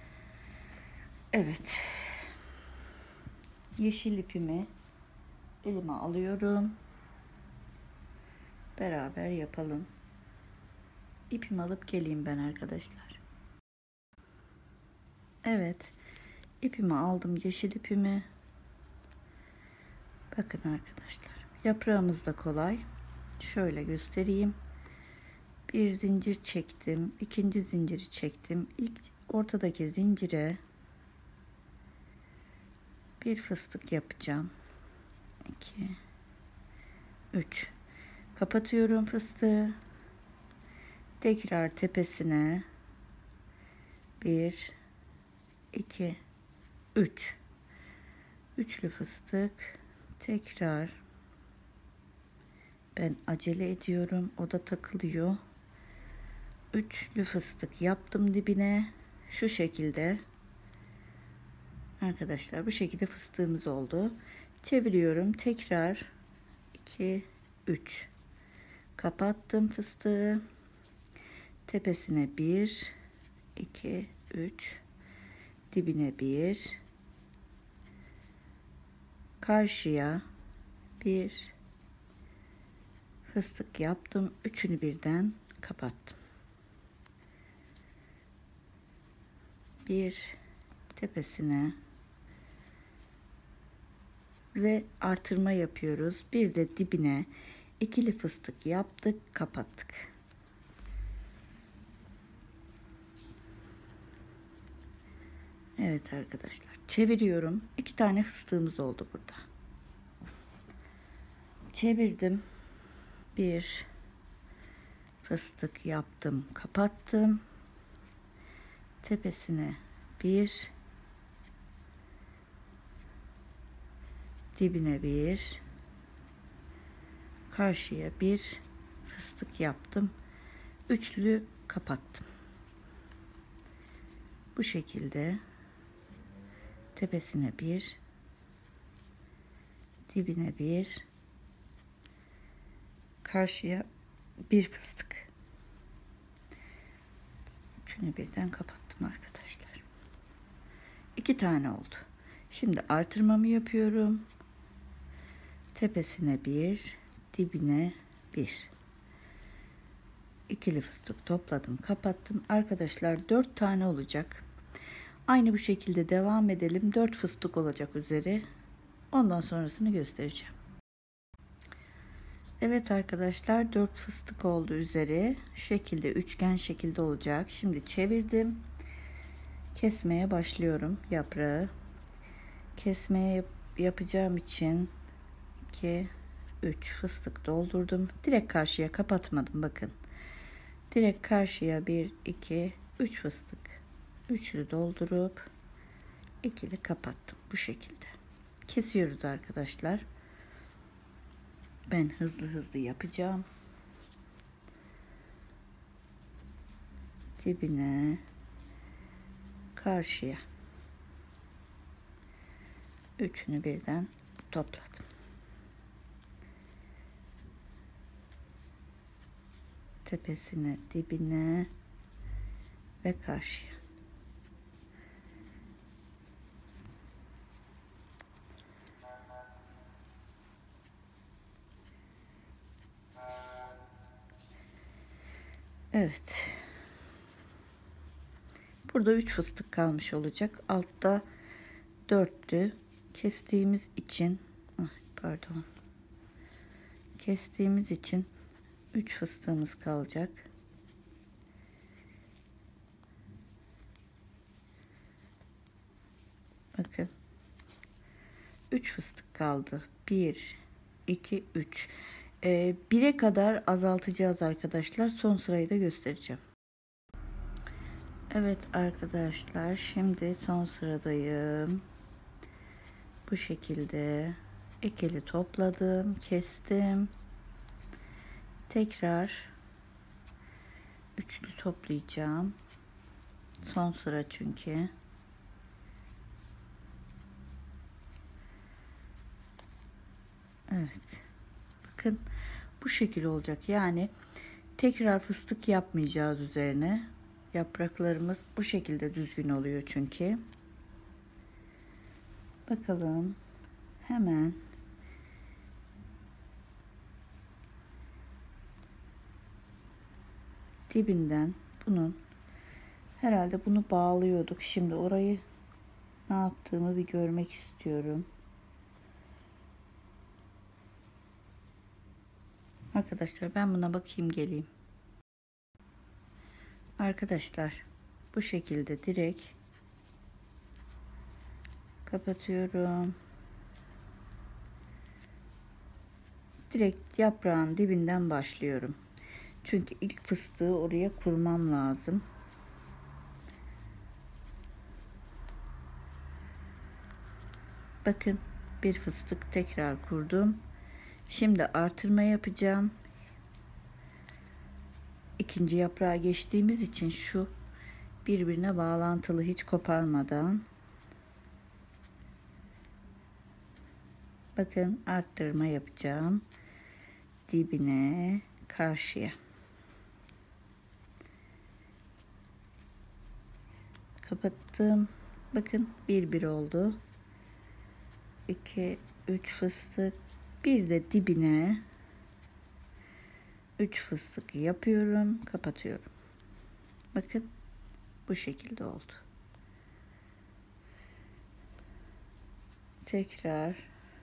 Evet. Yeşil ipimi elime alıyorum. Beraber yapalım. İpimi alıp geleyim ben arkadaşlar. Evet. İpimi aldım, yeşil ipimi. Bakın arkadaşlar. Yaprağımız da kolay. Şöyle göstereyim. Bir zincir çektim. İkinci zinciri çektim. İlk ortadaki zincire bir fıstık yapacağım. iki üç. Kapatıyorum fıstığı. Tekrar tepesine bir iki üç. Üçlü fıstık. Tekrar ben acele ediyorum. O da takılıyor. Üçlü fıstık yaptım dibine. Şu şekilde. Arkadaşlar bu şekilde fıstığımız oldu. Çeviriyorum. Tekrar iki üç. Kapattım fıstığı. Tepesine bir iki üç. Dibine bir. Karşıya bir fıstık yaptım. Üçünü birden kapattım. Bir tepesine ve artırma yapıyoruz. Bir de dibine ikili fıstık yaptık, kapattık. Evet arkadaşlar, çeviriyorum. İki tane fıstığımız oldu burada. Çevirdim. Bir fıstık yaptım, kapattım. Tepesine bir, dibine bir, karşıya bir fıstık yaptım. Üçlü kapattım. Bu şekilde tepesine bir, dibine bir, karşıya bir fıstık. Üçünü birden kapattım arkadaşlar. İki tane oldu. Şimdi artırmamı yapıyorum. tepesine bir, dibine bir. İkili fıstık topladım, kapattım. Arkadaşlar dört tane olacak. Aynı bu şekilde devam edelim. dört fıstık olacak üzeri. Ondan sonrasını göstereceğim. Evet arkadaşlar, dört fıstık oldu üzeri. Şu şekilde üçgen şekilde olacak. Şimdi çevirdim. Kesmeye başlıyorum yaprağı. Kesmeye yap yapacağım için iki üç fıstık doldurdum. Direkt karşıya kapatmadım, bakın. Direkt karşıya bir iki üç fıstık. Üçlü doldurup ikili kapattım bu şekilde. Kesiyoruz arkadaşlar. Ben hızlı hızlı yapacağım. Dibine, karşıya. Üçünü birden topladım. Tepesine, dibine ve karşıya. Evet. Burada üç fıstık kalmış olacak. Altta dörttü. Kestiğimiz için, pardon. Kestiğimiz için üç fıstığımız kalacak. Bakın. üç fıstık kaldı. bir iki üç. Ee, bire kadar azaltacağız arkadaşlar. Son sırayı da göstereceğim. Evet arkadaşlar, şimdi son sıradayım. Bu şekilde ikili topladım, kestim. Tekrar üçlü toplayacağım. Son sıra çünkü. Evet. Bakın bu şekil olacak. Yani tekrar fıstık yapmayacağız üzerine. Yapraklarımız bu şekilde düzgün oluyor çünkü. Bakalım. Hemen dibinden bunun, herhalde bunu bağlıyorduk. Şimdi orayı ne yaptığımı bir görmek istiyorum. Arkadaşlar ben buna bakayım, geleyim. Arkadaşlar bu şekilde direkt kapatıyorum. Direkt yaprağın dibinden başlıyorum. Çünkü ilk fıstığı oraya kurmam lazım. Bakın, bir fıstık tekrar kurdum. Şimdi artırma yapacağım. İkinci yaprağa geçtiğimiz için şu birbirine bağlantılı, hiç koparmadan. Bakın, arttırma yapacağım. Dibine, karşıya. Kapattım. Bakın, bir bir oldu. iki üç fıstık. Bir de dibine üç fıstık yapıyorum. Kapatıyorum. Bakın, bu şekilde oldu. Tekrar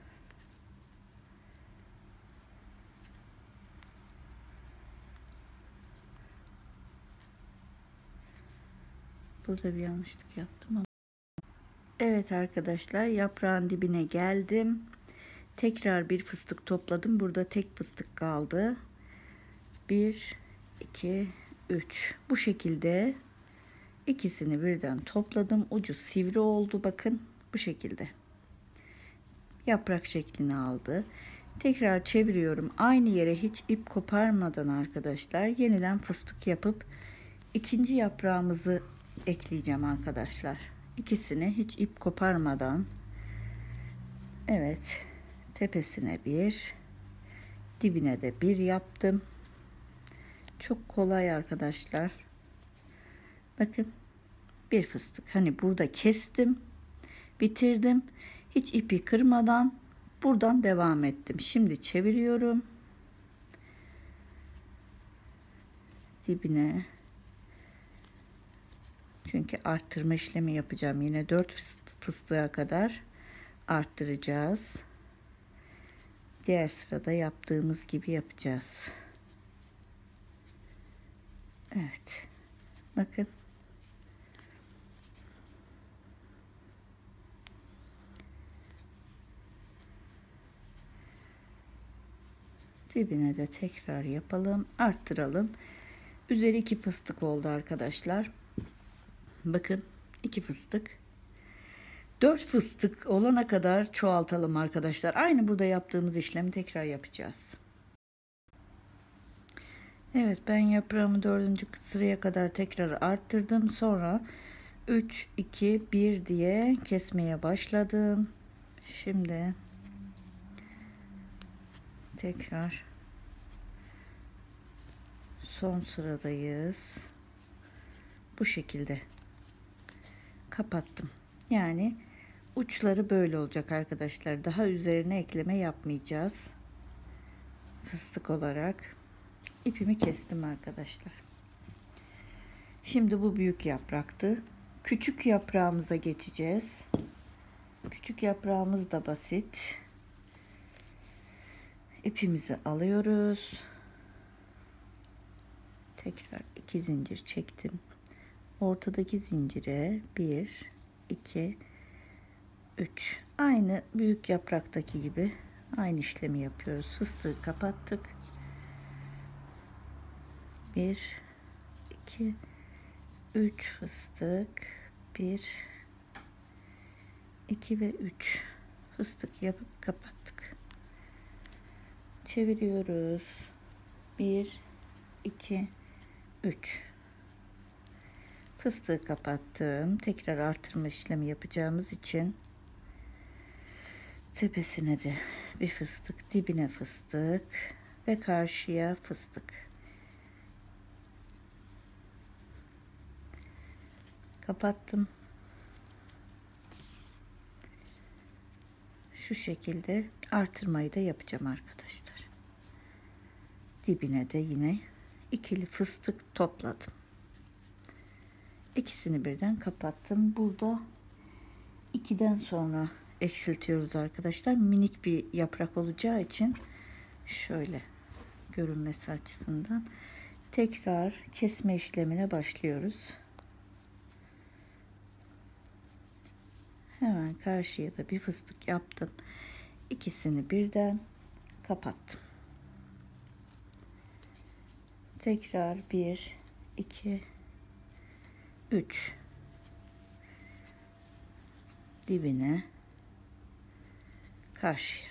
burada bir yanlışlık yaptım ama. Evet arkadaşlar, yaprağın dibine geldim. Tekrar bir fıstık topladım. Burada tek fıstık kaldı. bir iki üç. Bu şekilde ikisini birden topladım. Ucu sivri oldu. Bakın bu şekilde. Yaprak şeklini aldı. Tekrar çeviriyorum. Aynı yere hiç ip koparmadan arkadaşlar yeniden fıstık yapıp ikinci yaprağımızı ekleyeceğim arkadaşlar. İkisini hiç ip koparmadan. Evet. Tepesine bir, dibine de bir yaptım. Çok kolay arkadaşlar. Bakın, bir fıstık. Hani burada kestim, bitirdim. Hiç ipi kırmadan Buradan devam ettim. Şimdi çeviriyorum. Dibine. Çünkü arttırma işlemi yapacağım. Yine dört fıstığa kadar arttıracağız. Diğer sırada yaptığımız gibi yapacağız. Evet. Bakın. Dibine de tekrar yapalım. Arttıralım. Üzeri iki fıstık oldu arkadaşlar. Bakın iki fıstık. dört fıstık olana kadar çoğaltalım arkadaşlar. Aynı burada yaptığımız işlemi tekrar yapacağız. Evet, ben yaprağımı dördüncü sıraya kadar tekrar arttırdım. Sonra üç, iki, bir diye kesmeye başladım. Şimdi tekrar son sıradayız. Bu şekilde kapattım. Yani uçları böyle olacak arkadaşlar. Daha üzerine ekleme yapmayacağız. Fıstık olarak ipimi kestim arkadaşlar. Şimdi bu büyük yapraktı. Küçük yaprağımıza geçeceğiz. Küçük yaprağımız da basit. İpimizi alıyoruz. Tekrar iki zincir çektim. Ortadaki zincire bir, iki, üç. Aynı büyük yapraktaki gibi aynı işlemi yapıyoruz. Fıstığı kapattık. bir, iki, üç fıstık. bir, iki ve üç fıstık yapıp kapattık. Çeviriyoruz. bir, iki, üç. Fıstığı kapattım. Tekrar artırma işlemi yapacağımız için tepesine de bir fıstık, dibine fıstık ve karşıya fıstık. Kapattım. Şu şekilde artırmayı da yapacağım arkadaşlar. Dibine de yine ikili fıstık topladım. İkisini birden kapattım. Burada ikiden sonra eksiltiyoruz arkadaşlar. Minik bir yaprak olacağı için şöyle görünmesi açısından tekrar kesme işlemine başlıyoruz. Hemen karşıya da bir fıstık yaptım. İkisini birden kapattım. Tekrar bir, iki, üç. Dibine, karşıya.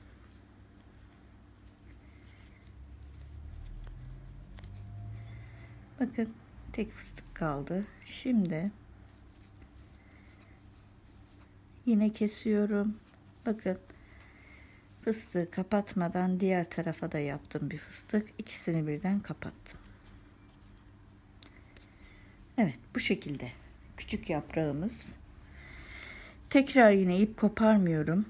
Bakın tek fıstık kaldı. Şimdi yine kesiyorum. Bakın fıstığı kapatmadan diğer tarafa da yaptım bir fıstık. İkisini birden kapattım. Evet, bu şekilde küçük yaprağımız. Tekrar yine ip koparmıyorum.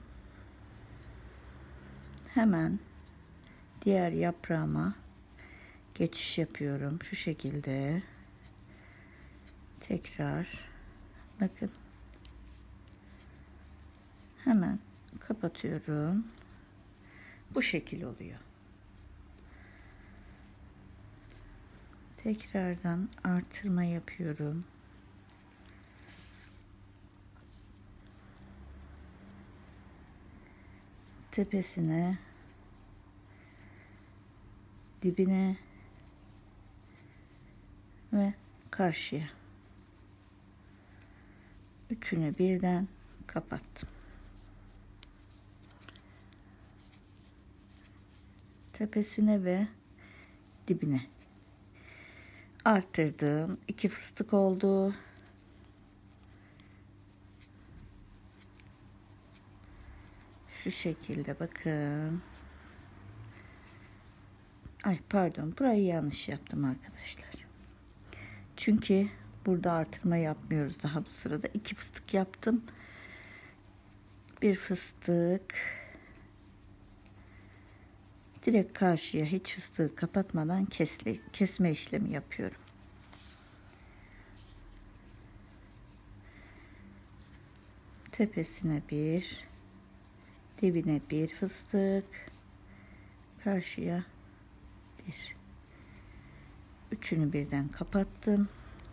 Hemen diğer yaprağıma geçiş yapıyorum. Şu şekilde. Tekrar bakın. Hemen kapatıyorum. Bu şekil oluyor. Tekrardan artırma yapıyorum. Tepesine, dibine ve karşıya. Üçünü birden kapattım. Tepesine ve dibine arttırdım. İki fıstık oldu. Şu şekilde bakın. Ay pardon, burayı yanlış yaptım arkadaşlar. Çünkü burada artırma yapmıyoruz daha bu sırada. İki fıstık yaptım. Bir fıstık, direkt karşıya hiç fıstığı kapatmadan kesle, kesme işlemi yapıyorum. Tepesine bir, dibine bir fıstık, karşıya bir. Üçünü birden kapattım.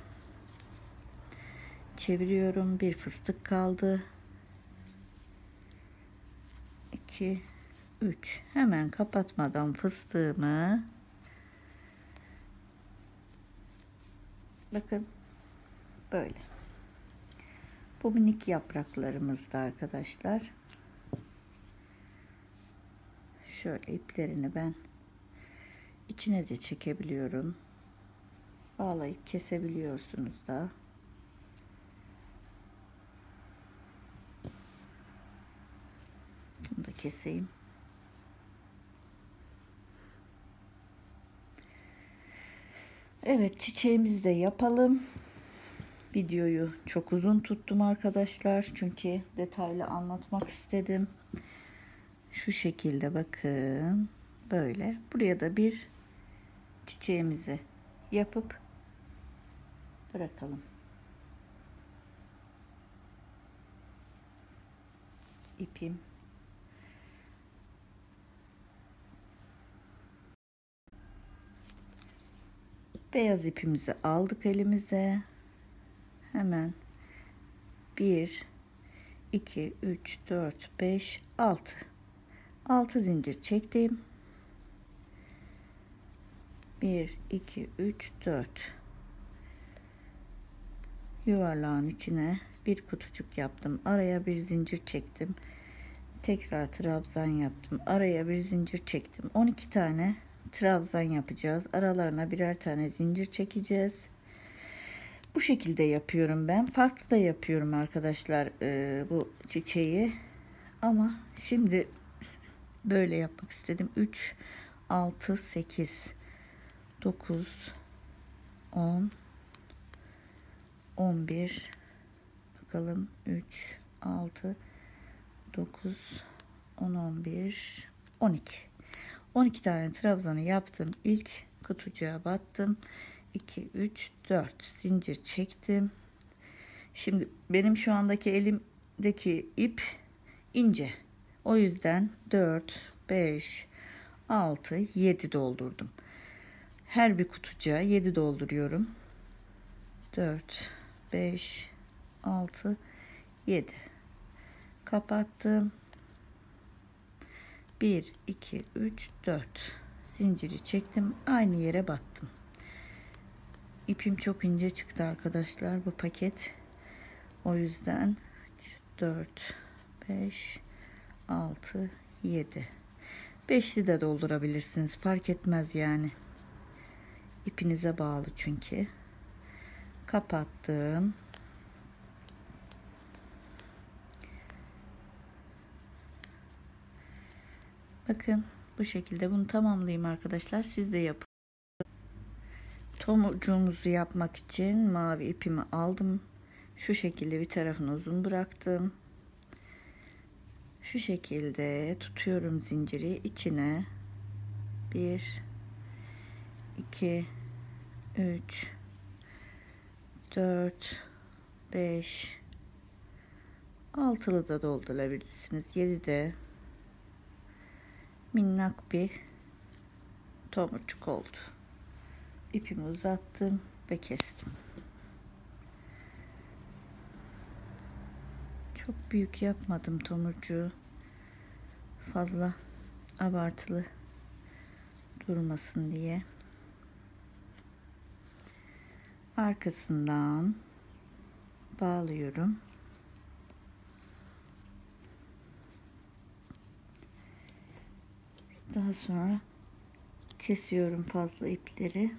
Çeviriyorum. Bir fıstık kaldı. iki, üç. Hemen kapatmadan fıstığımı, bakın böyle. Bu minik yapraklarımızda arkadaşlar. Şöyle iplerini ben içine de çekebiliyorum. Bağlayıp kesebiliyorsunuz da. Bunu da keseyim. Evet, çiçeğimizi de yapalım. Videoyu çok uzun tuttum arkadaşlar. Çünkü detaylı anlatmak istedim. Şu şekilde bakın. Böyle. Buraya da bir çiçeğimizi yapıp bırakalım. İpim. Beyaz ipimizi aldık elimize. Hemen bir, iki, üç, dört, beş, altı. altı zincir çektim. bir, iki, üç, dört. Yuvarlağın içine bir kutucuk yaptım. Araya bir zincir çektim. Tekrar trabzan yaptım. Araya bir zincir çektim. on iki tane trabzan yapacağız. Aralarına birer tane zincir çekeceğiz. Bu şekilde yapıyorum ben. Farklı da yapıyorum arkadaşlar e, bu çiçeği. Ama şimdi böyle yapmak istedim. üç, altı, sekiz, dokuz, on, on bir. Bakalım. üç, altı, dokuz, on, on bir, on iki. on iki tane trabzanı yaptım. İlk kutucuğa battım. iki, üç, dört zincir çektim. Şimdi benim şu andaki elimdeki ip ince. O yüzden dört, beş, altı, yedi doldurdum. Her bir kutucuğa yedi dolduruyorum. dört, beş, altı, yedi. Kapattım. bir, iki, üç, dört. Zinciri çektim. Aynı yere battım. İpim çok ince çıktı arkadaşlar bu paket. O yüzden üç, dört, beş, altı, yedi. beşli de doldurabilirsiniz. Fark etmez yani. İpinize bağlı çünkü. Kapattım. Bakın bu şekilde bunu tamamlayayım arkadaşlar. Siz de yapın. Tomurcuğumuzu yapmak için mavi ipimi aldım. Şu şekilde bir tarafını uzun bıraktım. Şu şekilde tutuyorum zinciri içine. bir, iki, üç, dört, beş, altılı da doldurabilirsiniz. yedi de minnak bir tomurcuk oldu. İpimi uzattım ve kestim. Çok büyük yapmadım tomurcuğu. Fazla abartılı durmasın diye. Arkasından bağlıyorum. Daha sonra kesiyorum fazla ipleri.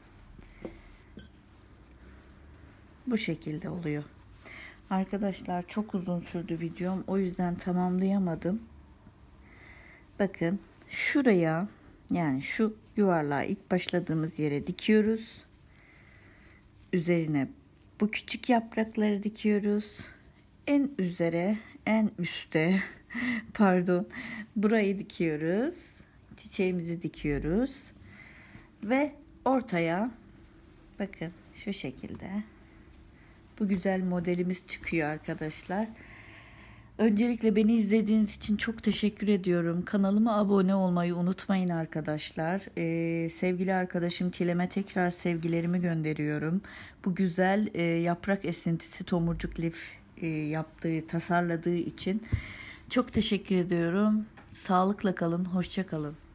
Bu şekilde oluyor. Arkadaşlar çok uzun sürdü videom. O yüzden tamamlayamadım. Bakın şuraya, yani şu yuvarlağı ilk başladığımız yere dikiyoruz. Üzerine bu küçük yaprakları dikiyoruz. En üzere, en üste pardon, burayı dikiyoruz. çiçeğimizi dikiyoruz. Ve ortaya bakın şu şekilde bu güzel modelimiz çıkıyor arkadaşlar. Öncelikle beni izlediğiniz için çok teşekkür ediyorum. Kanalıma abone olmayı unutmayın arkadaşlar. Ee, sevgili arkadaşım Çilem'e tekrar sevgilerimi gönderiyorum. Bu güzel e, yaprak esintisi tomurcuk lif e, yaptığı, tasarladığı için çok teşekkür ediyorum. Sağlıkla kalın, hoşça kalın.